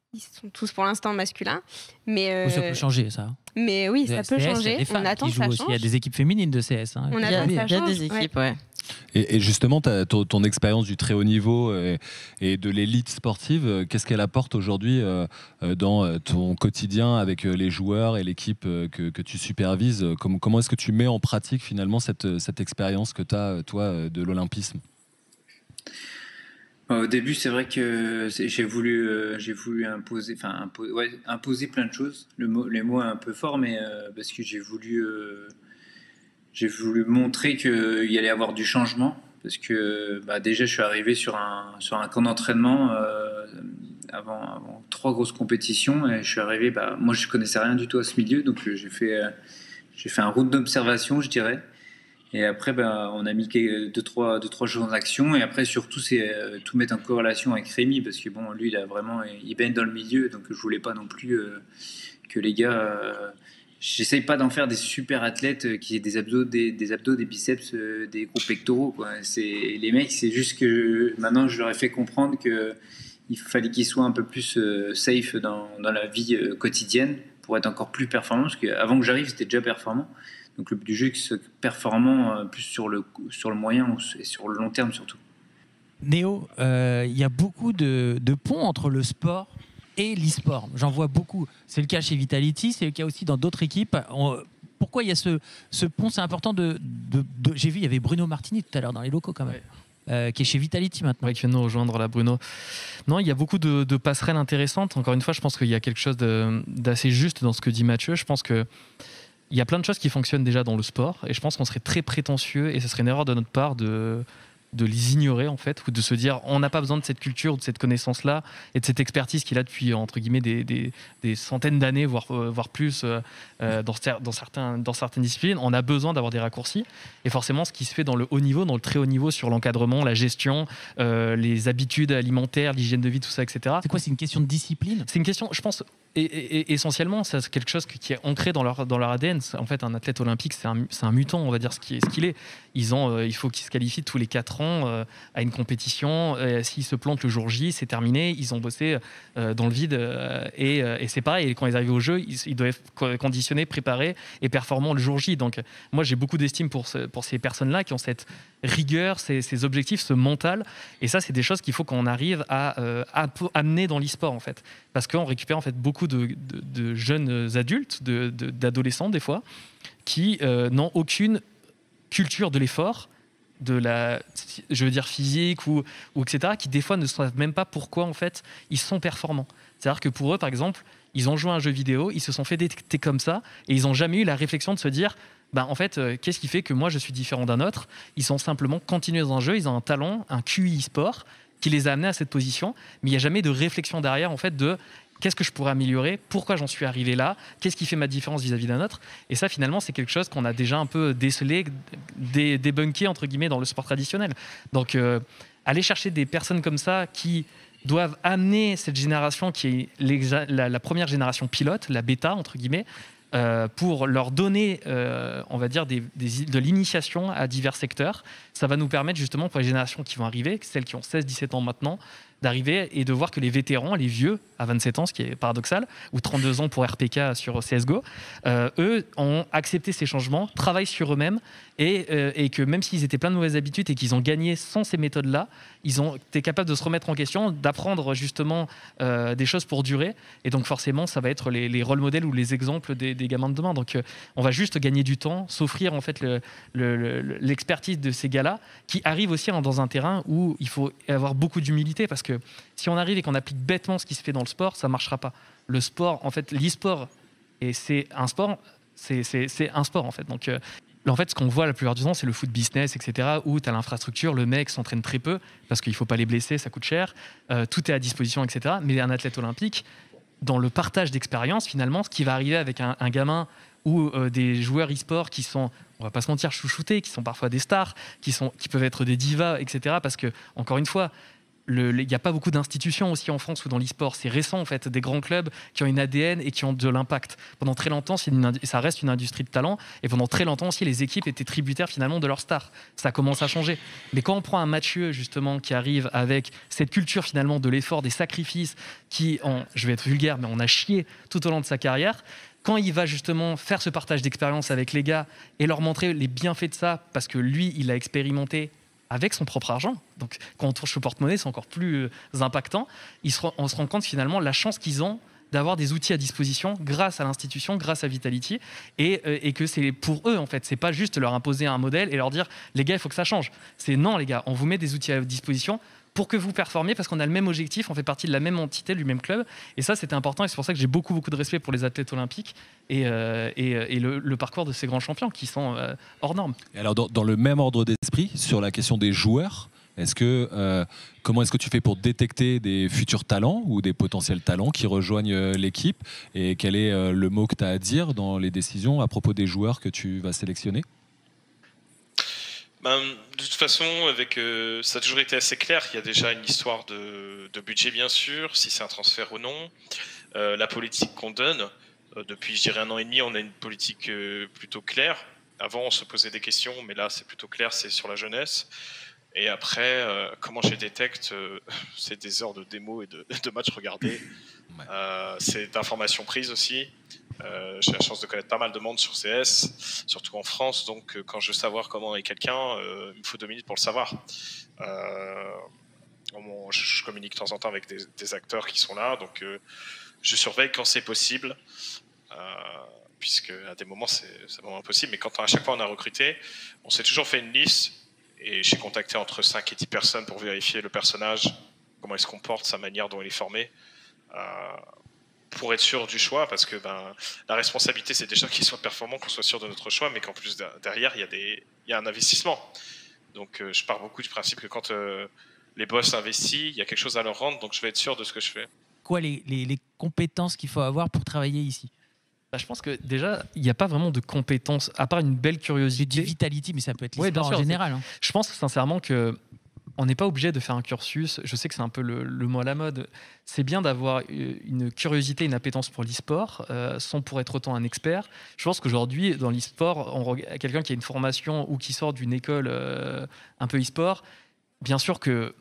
Speaker 9: ils sont tous pour l'instant masculins. Mais, euh,
Speaker 1: Ça peut changer, ça.
Speaker 9: Mais oui, ça
Speaker 1: C S,
Speaker 9: peut
Speaker 1: il y a
Speaker 9: changer.
Speaker 1: des femmes
Speaker 9: On attend
Speaker 1: qui
Speaker 9: que ça
Speaker 1: jouent
Speaker 9: change.
Speaker 1: aussi. Il y a des équipes féminines de C S. Hein.
Speaker 9: On
Speaker 8: Il y
Speaker 9: attend
Speaker 8: a,
Speaker 9: que
Speaker 8: il y
Speaker 9: ça
Speaker 8: a
Speaker 9: change.
Speaker 8: des équipes, ouais.
Speaker 2: Et, et justement, t'as ton, ton expérience du très haut niveau et, et de l'élite sportive, euh, qu'est-ce qu'elle apporte aujourd'hui euh, euh, dans euh, ton quotidien avec euh, les joueurs et l'équipe euh, que, que tu supervises? Comment, comment est-ce que tu mets en pratique finalement cette, cette expérience que tu as, toi, euh, de l'olympisme?
Speaker 10: Au début, c'est vrai que c'est- j'ai voulu, euh, j'ai voulu imposer, enfin impo- ouais, imposer plein de choses. Le mot, les mots un peu fort, mais euh, parce que j'ai voulu, euh, j'ai voulu montrer qu'il y allait avoir du changement. Parce que bah, déjà, je suis arrivé sur un, sur un camp d'entraînement euh, avant, avant trois grosses compétitions. Et je suis arrivé, bah, moi, je connaissais rien du tout à ce milieu, donc euh, j'ai fait, euh, j'ai fait un route d'observation, je dirais. Et après, ben, on a mis quelques- deux, trois, deux, trois jours en action. Et après, surtout, c'est euh, tout mettre en corrélation avec Rémi, parce que bon, lui, il a vraiment, il baigne dans le milieu, donc je voulais pas non plus euh, que les gars. Euh, J'essaye pas d'en faire des super athlètes euh, qui aient des abdos, des, des abdos, des biceps, euh, des gros pectoraux, quoi. C'est les mecs, c'est juste que maintenant, je leur ai fait comprendre que il fallait qu'ils soient un peu plus euh, safe dans, dans la vie euh, quotidienne pour être encore plus performants, parce qu'avant que j'arrive, c'était déjà performant. Donc le but du jeu, c'est que performant euh, plus sur le, sur le moyen et sur le long terme surtout.
Speaker 1: Néo, euh, il y a beaucoup de, de ponts entre le sport et l'e-sport. J'en vois beaucoup. C'est le cas chez Vitality, c'est le cas aussi dans d'autres équipes. On- pourquoi il y a ce, ce pont? C'est important de, de- de- J'ai vu, il y avait Bruno Martini tout à l'heure dans les locaux quand même,
Speaker 11: Ouais.
Speaker 1: euh, qui est chez Vitality maintenant.
Speaker 11: Ouais, qui vient de nous rejoindre là, Bruno. Non, il y a beaucoup de, de passerelles intéressantes. Encore une fois, je pense qu'il y a quelque chose de- d'assez juste dans ce que dit Mathieu. Je pense que il y a plein de choses qui fonctionnent déjà dans le sport, et je pense qu'on serait très prétentieux, et ce serait une erreur de notre part de de les ignorer en fait, ou de se dire on n'a pas besoin de cette culture, de cette connaissance là et de cette expertise qu'il a depuis entre guillemets des, des, des centaines d'années, voire, euh, voire plus euh, euh, dans, cer- dans, certains, dans certaines disciplines. On a besoin d'avoir des raccourcis, et forcément ce qui se fait dans le haut niveau, dans le très haut niveau, sur l'encadrement, la gestion, euh, les habitudes alimentaires, l'hygiène de vie, tout ça, et cetera.
Speaker 1: C'est quoi? C'est une question de discipline?
Speaker 11: C'est une question, je pense, et, et- et essentiellement, c'est quelque chose qui est ancré dans leur, dans leur A D N. C'est- En fait, un athlète olympique, c'est un, c'est un mutant, on va dire ce qu'il est. Ce qu'il est. Ils ont, euh, il faut qu'ils se qualifient tous les quatre ans euh, à une compétition. Euh, S'ils se plantent le jour J, c'est terminé. Ils ont bossé euh, dans le vide. euh, et euh, et c'est pareil, et quand ils arrivent au jeu, ils, ils doivent être co- conditionnés, préparés et performants le jour J. Donc, moi, j'ai beaucoup d'estime pour, ce- pour ces personnes-là qui ont cette rigueur, ces, ces objectifs, ce mental. Et ça, c'est des choses qu'il faut qu'on arrive à, euh, à po- amener dans l'e-sport, en fait. Parce qu'on récupère en fait beaucoup de, de- de jeunes adultes, de- de- d'adolescents des fois, qui euh, n'ont aucune culture de l'effort, de la, je veux dire physique ou, ou et cetera, qui des fois ne savent même pas pourquoi en fait ils sont performants. C'est-à-dire que pour eux, par exemple, ils ont joué à un jeu vidéo, ils se sont fait détecter comme ça, et ils n'ont jamais eu la réflexion de se dire, bah, en fait, euh, qu'est-ce qui fait que moi je suis différent d'un autre? Ils sont simplement continués dans un jeu, ils ont un talent, un Q I sport qui les a amenés à cette position, mais il n'y a jamais de réflexion derrière en fait de qu'est-ce que je pourrais améliorer, pourquoi j'en suis arrivé là, qu'est-ce qui fait ma différence vis-à-vis d'un autre. Et ça, finalement, c'est quelque chose qu'on a déjà un peu décelé, dé- débunké, entre guillemets, dans le sport traditionnel. Donc, euh, aller chercher des personnes comme ça qui doivent amener cette génération qui est l'exa- la, la première génération pilote, la bêta, entre guillemets, euh, pour leur donner, euh, on va dire, des, des- de l'initiation à divers secteurs. Ça va nous permettre justement pour les générations qui vont arriver, celles qui ont seize dix-sept ans maintenant, d'arriver et de voir que les vétérans, les vieux, à vingt-sept ans, ce qui est paradoxal, ou trente-deux ans pour R P K sur C S G O, euh, eux ont accepté ces changements, travaillent sur eux-mêmes, et, euh, et que même s'ils étaient plein de mauvaises habitudes et qu'ils ont gagné sans ces méthodes-là, ils ont été capables de se remettre en question, d'apprendre justement euh, des choses pour durer. Et donc forcément, ça va être les, les rôles modèles ou les exemples des, des gamins de demain. Donc euh, on va juste gagner du temps, s'offrir en fait le- le- le- l'expertise de ces gars-là, qui arrivent aussi hein, dans un terrain où il faut avoir beaucoup d'humilité, parce que si on arrive et qu'on applique bêtement ce qui se fait dans le sport, ça ne marchera pas. Le sport, en fait, l'e-sport, et c'est un sport, c'est, c'est, c'est un sport en fait. Donc euh, en fait, ce qu'on voit la plupart du temps, c'est le foot business, et cetera, où tu as l'infrastructure, le mec s'entraîne très peu, parce qu'il ne faut pas les blesser, ça coûte cher, euh, tout est à disposition, et cetera. Mais un athlète olympique, dans le partage d'expérience, finalement, ce qui va arriver avec un, un gamin ou euh, des joueurs e-sport qui sont, on va pas se mentir, chouchoutés, qui sont parfois des stars, qui, sont, qui peuvent être des divas, et cetera. Parce que, encore une fois, il n'y a pas beaucoup d'institutions aussi en France ou dans l'e-sport. C'est récent en fait, des grands clubs qui ont une A D N et qui ont de l'impact. Pendant très longtemps, c'est une, ça reste une industrie de talent et pendant très longtemps aussi, les équipes étaient tributaires finalement de leurs stars. Ça commence à changer. Mais quand on prend un Mathieu justement qui arrive avec cette culture finalement de l'effort, des sacrifices, qui, en, je vais être vulgaire, mais on a chié tout au long de sa carrière. Quand il va justement faire ce partage d'expérience avec les gars et leur montrer les bienfaits de ça, parce que lui, il a expérimenté avec son propre argent. Donc, quand on touche au porte-monnaie, c'est encore plus euh, impactant. Il se, on se rend compte finalement la chance qu'ils ont d'avoir des outils à disposition grâce à l'institution, grâce à Vitality, et, euh, et que c'est pour eux en fait. C'est pas juste leur imposer un modèle et leur dire les gars, il faut que ça change. C'est non les gars, on vous met des outils à disposition pour que vous performiez parce qu'on a le même objectif, on fait partie de la même entité, du même club. Et ça, c'était important et c'est pour ça que j'ai beaucoup, beaucoup de respect pour les athlètes olympiques et, euh, et, et le, le parcours de ces grands champions qui sont euh, hors normes.
Speaker 2: Et alors, dans, dans le même ordre d'esprit, sur la question des joueurs, est-ce que, euh, comment est-ce que tu fais pour détecter des futurs talents ou des potentiels talents qui rejoignent euh, l'équipe? Et quel est euh, le mot que tu as à dire dans les décisions à propos des joueurs que tu vas sélectionner?
Speaker 12: Ben, de toute façon, avec, euh, ça a toujours été assez clair. Il y a déjà une histoire de, de budget, bien sûr, si c'est un transfert ou non. Euh, la politique qu'on donne, euh, depuis, je dirais, un an et demi, on a une politique euh, plutôt claire. Avant, on se posait des questions, mais là, c'est plutôt clair, c'est sur la jeunesse. Et après, euh, comment je détecte, euh, c'est des heures de démo et de, de matchs regardés. Euh, c'est d'informations prises aussi. Euh, j'ai la chance de connaître pas mal de monde sur C S, surtout en France, donc euh, quand je veux savoir comment est quelqu'un, euh, il me faut deux minutes pour le savoir. Euh, bon, je, je communique de temps en temps avec des, des acteurs qui sont là, donc euh, je surveille quand c'est possible, euh, puisque à des moments c'est, c'est vraiment impossible, mais quand à chaque fois on a recruté, on s'est toujours fait une liste, et j'ai contacté entre cinq et dix personnes pour vérifier le personnage, comment il se comporte, sa manière dont il est formé, euh, pour être sûr du choix, parce que ben, la responsabilité, c'est déjà qu'il soit performant, qu'on soit sûr de notre choix, mais qu'en plus derrière, il y a, des, il y a un investissement. Donc euh, je pars beaucoup du principe que quand euh, les boss investissent, il y a quelque chose à leur rendre, donc je vais être sûr de ce que je fais.
Speaker 1: Quoi les, les, les compétences qu'il faut avoir pour travailler ici?
Speaker 11: Bah, je pense que déjà, il n'y a pas vraiment de compétences, à part une belle curiosité.
Speaker 1: Du Vitality, mais ça peut être
Speaker 11: ouais,
Speaker 1: l'e-sport en général. Hein.
Speaker 11: Je pense sincèrement que on n'est pas obligé de faire un cursus. Je sais que c'est un peu le, le mot à la mode. C'est bien d'avoir une curiosité, une appétence pour l'e-sport, euh, sans pour être autant un expert. Je pense qu'aujourd'hui, dans l'e-sport, on, quelqu'un qui a une formation ou qui sort d'une école euh, un peu e-sport, bien sûr que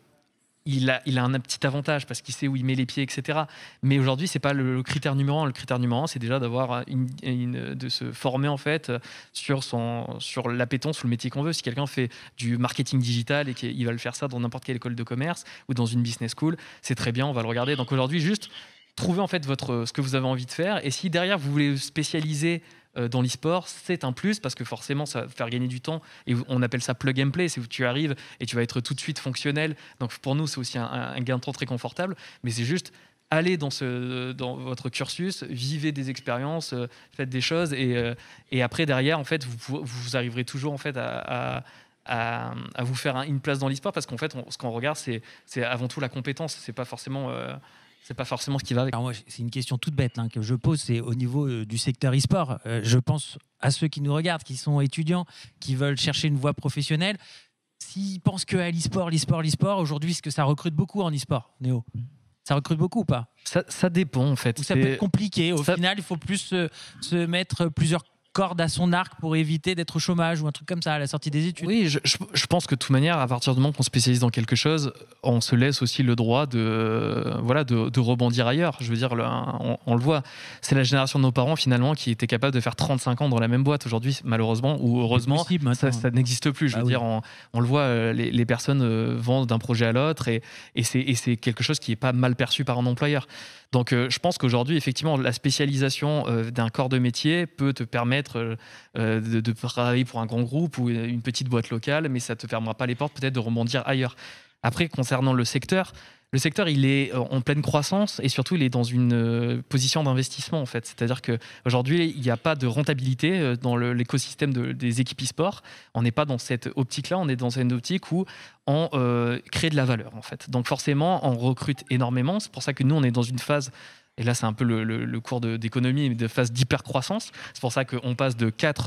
Speaker 11: il a, il a un petit avantage parce qu'il sait où il met les pieds, et cetera. Mais aujourd'hui, c'est pas le, le critère numéro un. Le critère numéro un, c'est déjà d'avoir une, une, de se former en fait sur son, sur l'appétence ou le métier qu'on veut. Si quelqu'un fait du marketing digital et qu'il va le faire ça dans n'importe quelle école de commerce ou dans une business school, c'est très bien, on va le regarder. Donc aujourd'hui, juste trouvez en fait votre, ce que vous avez envie de faire. Et si derrière vous voulez spécialiser dans l'e-sport, c'est un plus parce que forcément ça va faire gagner du temps et on appelle ça plug and play, c'est où tu arrives et tu vas être tout de suite fonctionnel. Donc pour nous c'est aussi un, un gain de temps très confortable, mais c'est juste aller dans, ce, dans votre cursus, vivez des expériences, euh, faites des choses et, euh, et après derrière en fait vous, vous arriverez toujours en fait à, à À, à vous faire un, une place dans l'e-sport parce qu'en fait on, ce qu'on regarde c'est, c'est avant tout la compétence, c'est pas forcément euh, c'est pas forcément ce qui va avec.
Speaker 1: Alors moi, c'est une question toute bête hein, que je pose, c'est au niveau euh, du secteur e-sport. Euh, je pense à ceux qui nous regardent, qui sont étudiants, qui veulent chercher une voie professionnelle. S'ils pensent que à l'e-sport, l'e-sport, l'e-sport, aujourd'hui, est-ce que ça recrute beaucoup en e-sport, Néo? Ça recrute beaucoup ou pas?
Speaker 11: ça, ça dépend en fait.
Speaker 1: Ou ça peut être compliqué. Au ça... final, il faut plus se, se mettre plusieurs corde à son arc pour éviter d'être au chômage ou un truc comme ça à la sortie des études.
Speaker 11: Oui, je, je, je pense que de toute manière, à partir du moment qu'on spécialise dans quelque chose, on se laisse aussi le droit de, voilà, de, de rebondir ailleurs. Je veux dire, le, on, on le voit, c'est la génération de nos parents finalement qui était capable de faire trente-cinq ans dans la même boîte. Aujourd'hui, malheureusement ou heureusement, possible, ça, ça n'existe plus. Je veux ah, dire, oui. on, on le voit, les, les personnes vont d'un projet à l'autre et, et, c'est, et c'est quelque chose qui n'est pas mal perçu par un employeur. Donc euh, je pense qu'aujourd'hui, effectivement, la spécialisation euh, d'un corps de métier peut te permettre euh, de, de travailler pour un grand groupe ou une petite boîte locale, mais ça ne te fermera pas les portes peut-être de rebondir ailleurs. Après, concernant le secteur, le secteur, il est en pleine croissance et surtout, il est dans une position d'investissement, en fait. C'est-à-dire qu'aujourd'hui, il n'y a pas de rentabilité dans le, l'écosystème de, des équipes e-sport. On n'est pas dans cette optique-là, on est dans une optique où on euh, crée de la valeur, en fait. Donc forcément, on recrute énormément. C'est pour ça que nous, on est dans une phase... Et là, c'est un peu le, le, le cours de, d'économie, de phase d'hypercroissance. C'est pour ça qu'on passe de quatre,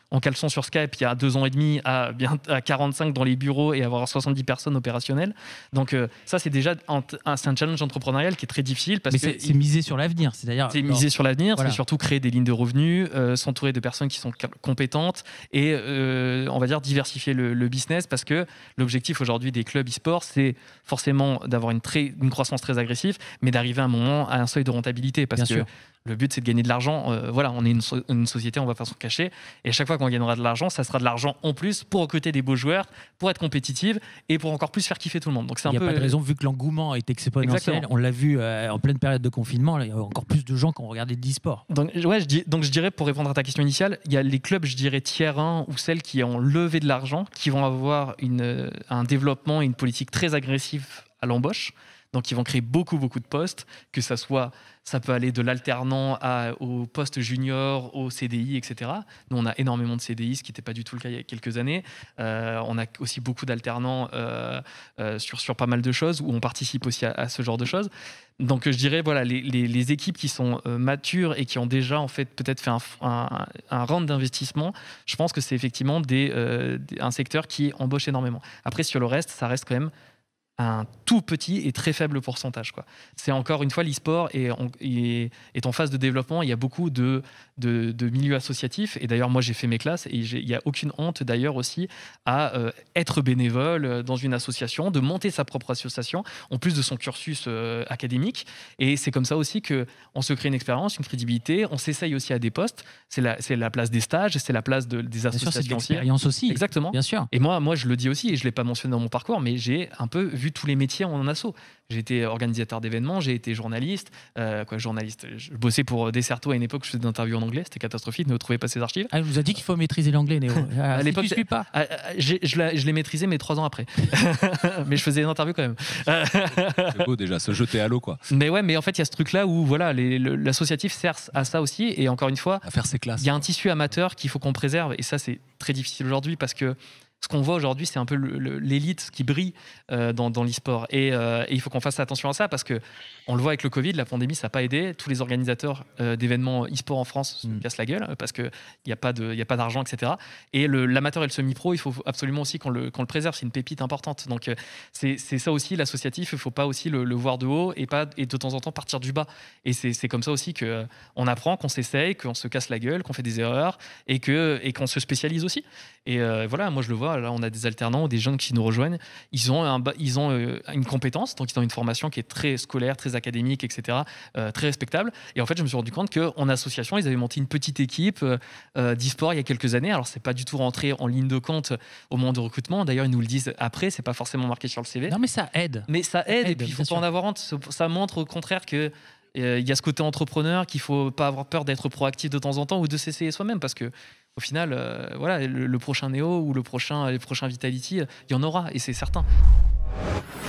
Speaker 11: en caleçon sur Skype il y a deux ans et demi à, bien, à quarante-cinq dans les bureaux et avoir soixante-dix personnes opérationnelles. Donc euh, ça, c'est déjà un, un, c'est un challenge entrepreneurial qui est très difficile. Parce
Speaker 1: Mais
Speaker 11: que
Speaker 1: c'est, c'est miser sur l'avenir. C'est-à-dire,
Speaker 11: c'est miser sur l'avenir,
Speaker 1: voilà.
Speaker 11: C'est surtout créer des lignes de revenus, euh, s'entourer de personnes qui sont compétentes et euh, on va dire diversifier le, le business, parce que l'objectif aujourd'hui des clubs e-sport, c'est forcément d'avoir une, très, une croissance très agressive, mais d'arriver à un moment à un seuil de rentabilité, parce
Speaker 1: Bien
Speaker 11: que
Speaker 1: sûr.
Speaker 11: le but, c'est de gagner de l'argent. Euh, voilà, on est une, so- une société, on va pas s'en cacher. Et à chaque fois qu'on gagnera de l'argent, ça sera de l'argent en plus pour recruter des beaux joueurs, pour être compétitive et pour encore plus faire kiffer tout le monde. Donc c'est un
Speaker 1: Il n'y a
Speaker 11: peu
Speaker 1: pas de raison, vu que l'engouement est exponentiel.
Speaker 11: Exactement.
Speaker 1: On l'a vu euh, en pleine période de confinement, il y a encore plus de gens qui ont regardé de l'e-sport.
Speaker 11: Donc, ouais, je dis, donc je dirais, pour répondre à ta question initiale, il y a les clubs, je dirais, tiers un ou celles qui ont levé de l'argent, qui vont avoir une, un développement et une politique très agressive à l'embauche. Donc, ils vont créer beaucoup, beaucoup de postes, que ça soit, ça peut aller de l'alternant à, au poste junior, au C D I, et cetera. Nous, on a énormément de C D I, ce qui n'était pas du tout le cas il y a quelques années. Euh, on a aussi beaucoup d'alternants euh, euh, sur, sur pas mal de choses, où on participe aussi à, à ce genre de choses. Donc, je dirais, voilà, les, les, les équipes qui sont euh, matures et qui ont déjà, en fait, peut-être fait un, un, un round d'investissement, je pense que c'est effectivement des, euh, des, un secteur qui embauche énormément. Après, sur le reste, ça reste quand même un tout petit et très faible pourcentage, quoi. C'est encore une fois, l'e-sport est en, est, est en phase de développement. Il y a beaucoup de, de, de milieux associatifs. Et d'ailleurs, moi, j'ai fait mes classes et j'ai, il n'y a aucune honte, d'ailleurs, aussi à euh, être bénévole dans une association, de monter sa propre association, en plus de son cursus euh, académique. Et c'est comme ça aussi qu'on se crée une expérience, une crédibilité. On s'essaye aussi à des postes. C'est la, c'est la place des stages, c'est la place de, des associations.
Speaker 1: Bien sûr, c'est de l'expérience aussi.
Speaker 11: Exactement.
Speaker 1: Bien sûr.
Speaker 11: Et moi, moi, je le dis aussi, et je ne l'ai pas mentionné dans mon parcours, mais j'ai un peu vu tous les métiers en asso. J'ai été organisateur d'événements, j'ai été journaliste. Euh, quoi, journaliste. Je bossais pour Desserto à une époque, je faisais des interviews en anglais, c'était catastrophique, ne retrouvez pas ces archives.
Speaker 1: Ah, je vous ai dit qu'il faut maîtriser l'anglais, Néo. Ah,
Speaker 11: à
Speaker 1: si
Speaker 11: l'époque,
Speaker 1: tu suis pas.
Speaker 11: Ah, j'ai, je, l'ai, je l'ai maîtrisé, mais trois ans après. Mais je faisais des interviews quand même.
Speaker 2: C'est beau déjà, se jeter à l'eau, quoi.
Speaker 11: Mais ouais, mais en fait, il y a ce truc-là où voilà, les, le, l'associatif sert à ça aussi. Et encore une fois,
Speaker 2: à faire ses classes.
Speaker 11: Il y a un tissu amateur qu'il faut qu'on préserve. Et ça, c'est très difficile aujourd'hui parce que ce qu'on voit aujourd'hui, c'est un peu le, le, l'élite qui brille euh, dans, dans l'e-sport. Et, euh, et il faut qu'on fasse attention à ça parce qu'on le voit avec le Covid, la pandémie, ça n'a pas aidé. Tous les organisateurs euh, d'événements e-sport en France se
Speaker 1: Mm.
Speaker 11: cassent la gueule parce qu'il n'y a, a pas d'argent, et cetera. Et le, l'amateur et le semi-pro, il faut absolument aussi qu'on le, qu'on le préserve. C'est une pépite importante. Donc, euh, c'est, c'est ça aussi, l'associatif. Il ne faut pas aussi le, le voir de haut et, pas, et de temps en temps partir du bas. Et c'est, c'est comme ça aussi qu'on euh, apprend, qu'on s'essaye, qu'on se casse la gueule, qu'on fait des erreurs et, que, et qu'on se spécialise aussi. Et euh, voilà, moi, je le vois. Là, on a des alternants, des jeunes qui nous rejoignent. Ils ont, un, ils ont euh, une compétence, donc ils ont une formation qui est très scolaire, très académique, et cetera, euh, très respectable. Et en fait, je me suis rendu compte qu'en association, ils avaient monté une petite équipe euh, d'e-sport il y a quelques années. Alors, c'est pas du tout rentré en ligne de compte au moment de recrutement. D'ailleurs, ils nous le disent après, c'est pas forcément marqué sur le C V.
Speaker 1: Non, mais ça aide.
Speaker 11: Mais ça aide,
Speaker 1: aide,
Speaker 11: et puis il faut
Speaker 1: bien
Speaker 11: pas
Speaker 1: sûr.
Speaker 11: en avoir honte. Ça montre au contraire que il euh, y a ce côté entrepreneur, qu'il faut pas avoir peur d'être proactif de temps en temps ou de s'essayer soi-même, parce que au final, euh, voilà, le, le prochain Néo ou le prochain, les prochains Vitality, il y en aura, et c'est certain.